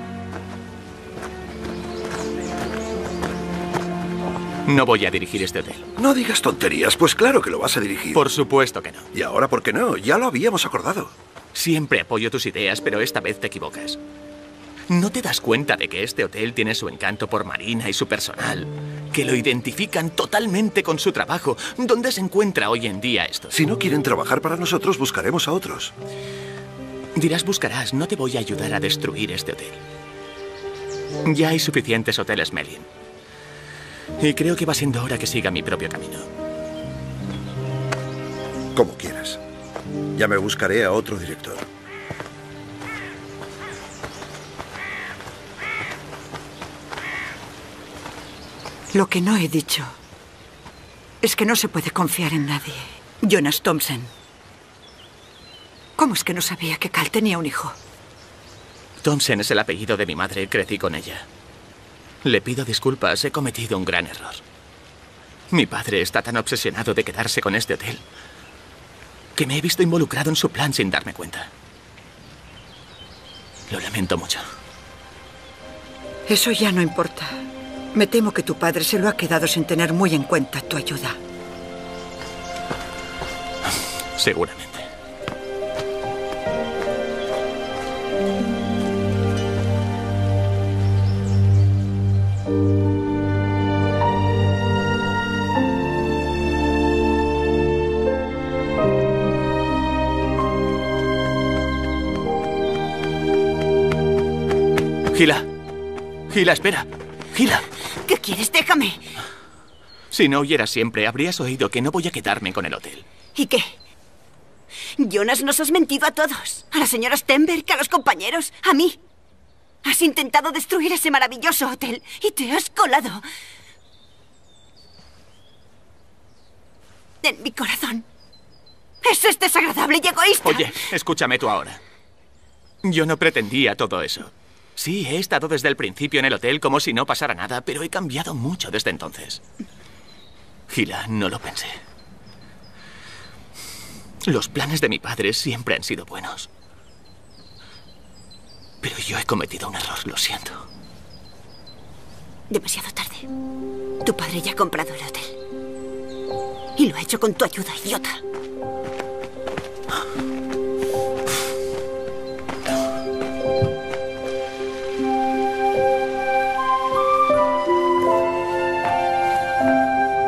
No voy a dirigir este hotel. No digas tonterías, pues claro que lo vas a dirigir. Por supuesto que no. ¿Y ahora por qué no? Ya lo habíamos acordado. Siempre apoyo tus ideas, pero esta vez te equivocas. ¿No te das cuenta de que este hotel tiene su encanto por Marina y su personal? Que lo identifican totalmente con su trabajo. ¿Dónde se encuentra hoy en día esto? Si no quieren trabajar para nosotros, buscaremos a otros. Dirás, buscarás. No te voy a ayudar a destruir este hotel. Ya hay suficientes hoteles Melin. Y creo que va siendo hora que siga mi propio camino. Como quieras. Ya me buscaré a otro director. Lo que no he dicho es que no se puede confiar en nadie. Jonas Thomsen. ¿Cómo es que no sabía que Cal tenía un hijo? Thomsen es el apellido de mi madre. Crecí con ella. Le pido disculpas. He cometido un gran error. Mi padre está tan obsesionado de quedarse con este hotel que me he visto involucrado en su plan sin darme cuenta. Lo lamento mucho. Eso ya no importa. Me temo que tu padre se lo ha quedado sin tener muy en cuenta tu ayuda. Seguramente. Gila. Gila, espera. Gila. ¿Qué quieres? Déjame. Si no oyeras siempre, habrías oído que no voy a quedarme con el hotel. ¿Y qué? Jonas, nos has mentido a todos. A la señora Stenberg, a los compañeros, a mí. Has intentado destruir ese maravilloso hotel y te has colado en mi corazón. Eso es desagradable y egoísta. Oye, escúchame tú ahora. Yo no pretendía todo eso. Sí, he estado desde el principio en el hotel como si no pasara nada, pero he cambiado mucho desde entonces. Gila, no lo pensé. Los planes de mi padre siempre han sido buenos. Pero yo he cometido un error, lo siento. Demasiado tarde. Tu padre ya ha comprado el hotel. Y lo ha hecho con tu ayuda, idiota.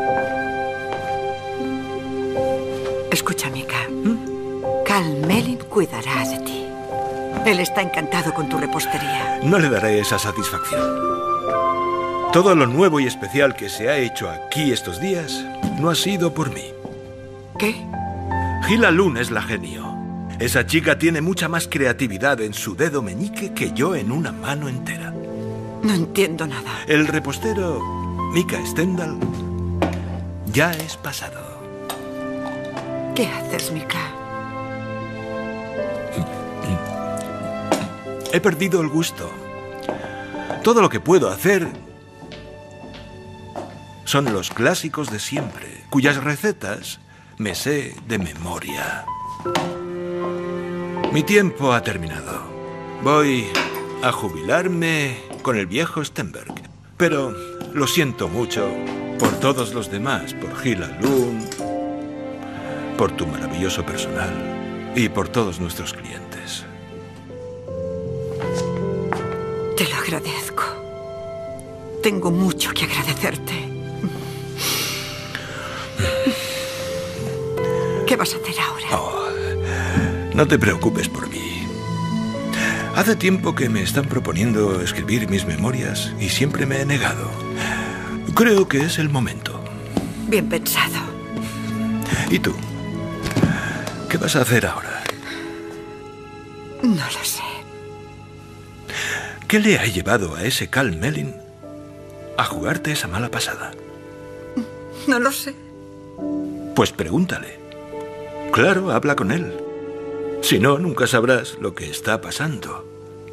Escucha, Mika. Cal Melin cuidará de ti. Él está encantado con tu repostería. No le daré esa satisfacción. Todo lo nuevo y especial que se ha hecho aquí estos días no ha sido por mí. ¿Qué? Gila Lund es la genio. Esa chica tiene mucha más creatividad en su dedo meñique que yo en una mano entera. No entiendo nada. El repostero Mika Stendhal ya es pasado. ¿Qué haces, Mika? He perdido el gusto. Todo lo que puedo hacer son los clásicos de siempre, cuyas recetas me sé de memoria. Mi tiempo ha terminado. Voy a jubilarme con el viejo Stenberg. Pero lo siento mucho por todos los demás, por Gila Lund, por tu maravilloso personal y por todos nuestros clientes. Te lo agradezco. Tengo mucho que agradecerte. ¿Qué vas a hacer ahora? Oh, no te preocupes por mí. Hace tiempo que me están proponiendo escribir mis memorias y siempre me he negado. Creo que es el momento. Bien pensado. ¿Y tú? ¿Qué vas a hacer ahora? No lo sé. ¿Qué le ha llevado a ese Carl Melling a jugarte esa mala pasada? No lo sé. Pues pregúntale. Claro, habla con él. Si no, nunca sabrás lo que está pasando.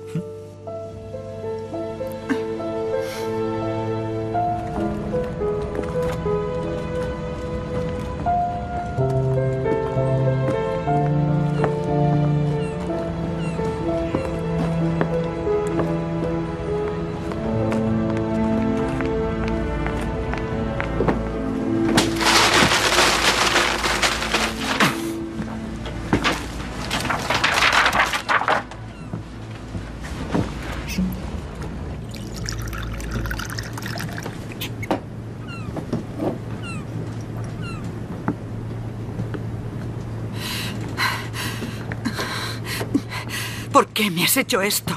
¿Por qué me has hecho esto?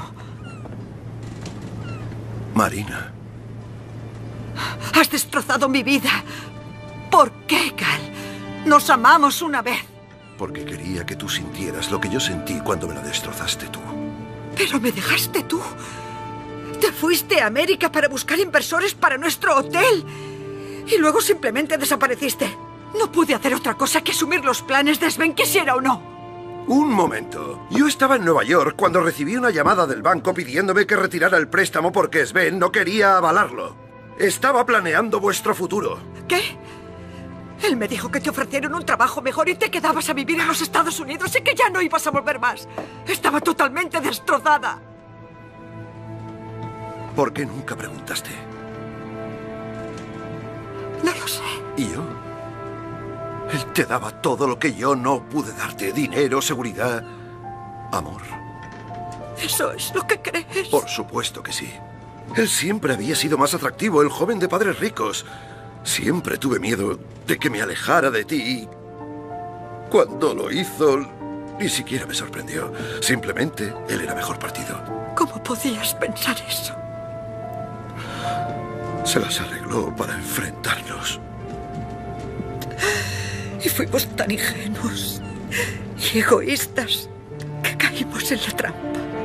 Marina. Has destrozado mi vida. ¿Por qué, Cal? Nos amamos una vez. Porque quería que tú sintieras lo que yo sentí cuando me la destrozaste tú. Pero me dejaste tú. Te fuiste a América para buscar inversores para nuestro hotel. Y luego simplemente desapareciste. No pude hacer otra cosa que asumir los planes de Sven, quisiera o no. Un momento. Yo estaba en Nueva York cuando recibí una llamada del banco pidiéndome que retirara el préstamo porque Sven no quería avalarlo. Estaba planeando vuestro futuro. ¿Qué? Él me dijo que te ofrecieron un trabajo mejor y te quedabas a vivir en los Estados Unidos y que ya no ibas a volver más. Estaba totalmente destrozada. ¿Por qué nunca preguntaste? No lo sé. ¿Y yo? Él te daba todo lo que yo no pude darte. Dinero, seguridad, amor. ¿Eso es lo que crees? Por supuesto que sí. Él siempre había sido más atractivo, el joven de padres ricos. Siempre tuve miedo de que me alejara de ti. Cuando lo hizo, ni siquiera me sorprendió. Simplemente, él era mejor partido. ¿Cómo podías pensar eso? Se las arregló para enfrentarnos. Y fuimos tan ingenuos y egoístas que caímos en la trampa.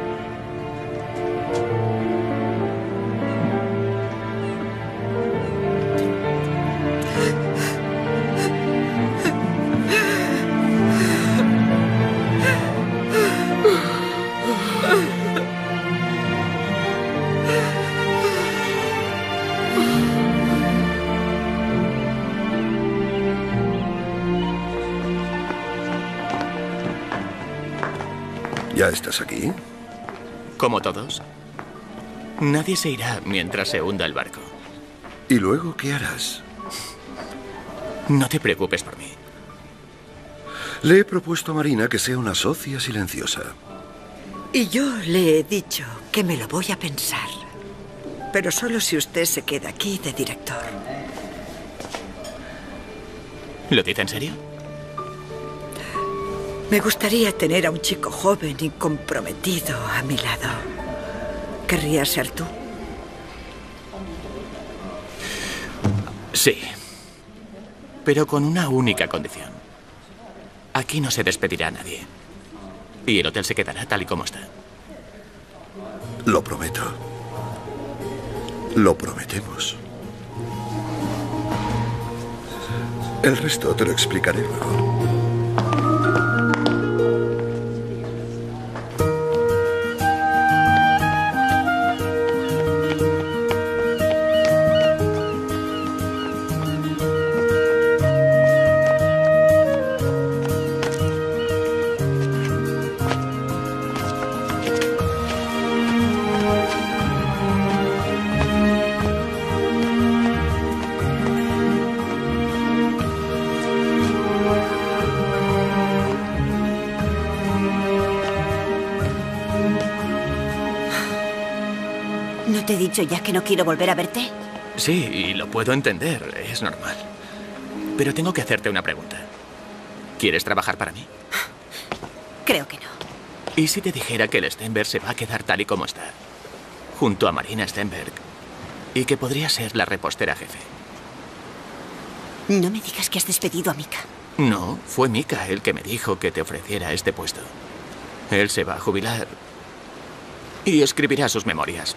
¿Ya estás aquí? Como todos. Nadie se irá mientras se hunda el barco. ¿Y luego qué harás? No te preocupes por mí. Le he propuesto a Marina que sea una socia silenciosa. Y yo le he dicho que me lo voy a pensar. Pero solo si usted se queda aquí de director. ¿Lo dice en serio? Me gustaría tener a un chico joven y comprometido a mi lado. ¿Querrías ser tú? Sí. Pero con una única condición. Aquí no se despedirá a nadie. Y el hotel se quedará tal y como está. Lo prometo. Lo prometemos. El resto te lo explicaré luego. ¿No te he dicho ya que no quiero volver a verte? Sí, y lo puedo entender. Es normal. Pero tengo que hacerte una pregunta. ¿Quieres trabajar para mí? Creo que no. ¿Y si te dijera que el Stenberg se va a quedar tal y como está? Junto a Marina Stenberg. Y que podría ser la repostera jefe. No me digas que has despedido a Mika. No, fue Mika el que me dijo que te ofreciera este puesto. Él se va a jubilar y escribirá sus memorias.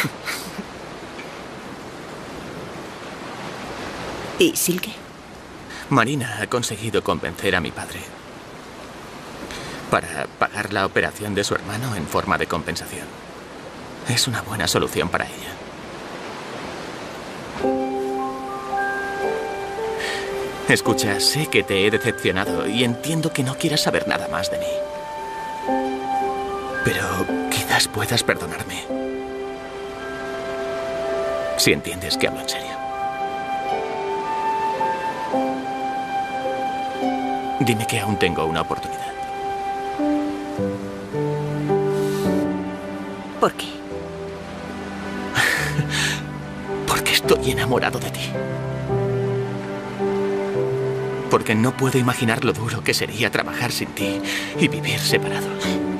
¿Y Silke? Marina ha conseguido convencer a mi padre para pagar la operación de su hermano en forma de compensación. Es una buena solución para ella. Escucha, sé que te he decepcionado y entiendo que no quieras saber nada más de mí. Pero quizás puedas perdonarme. Si entiendes que hablo en serio. Dime que aún tengo una oportunidad. ¿Por qué? Porque estoy enamorado de ti. Porque no puedo imaginar lo duro que sería trabajar sin ti y vivir separados.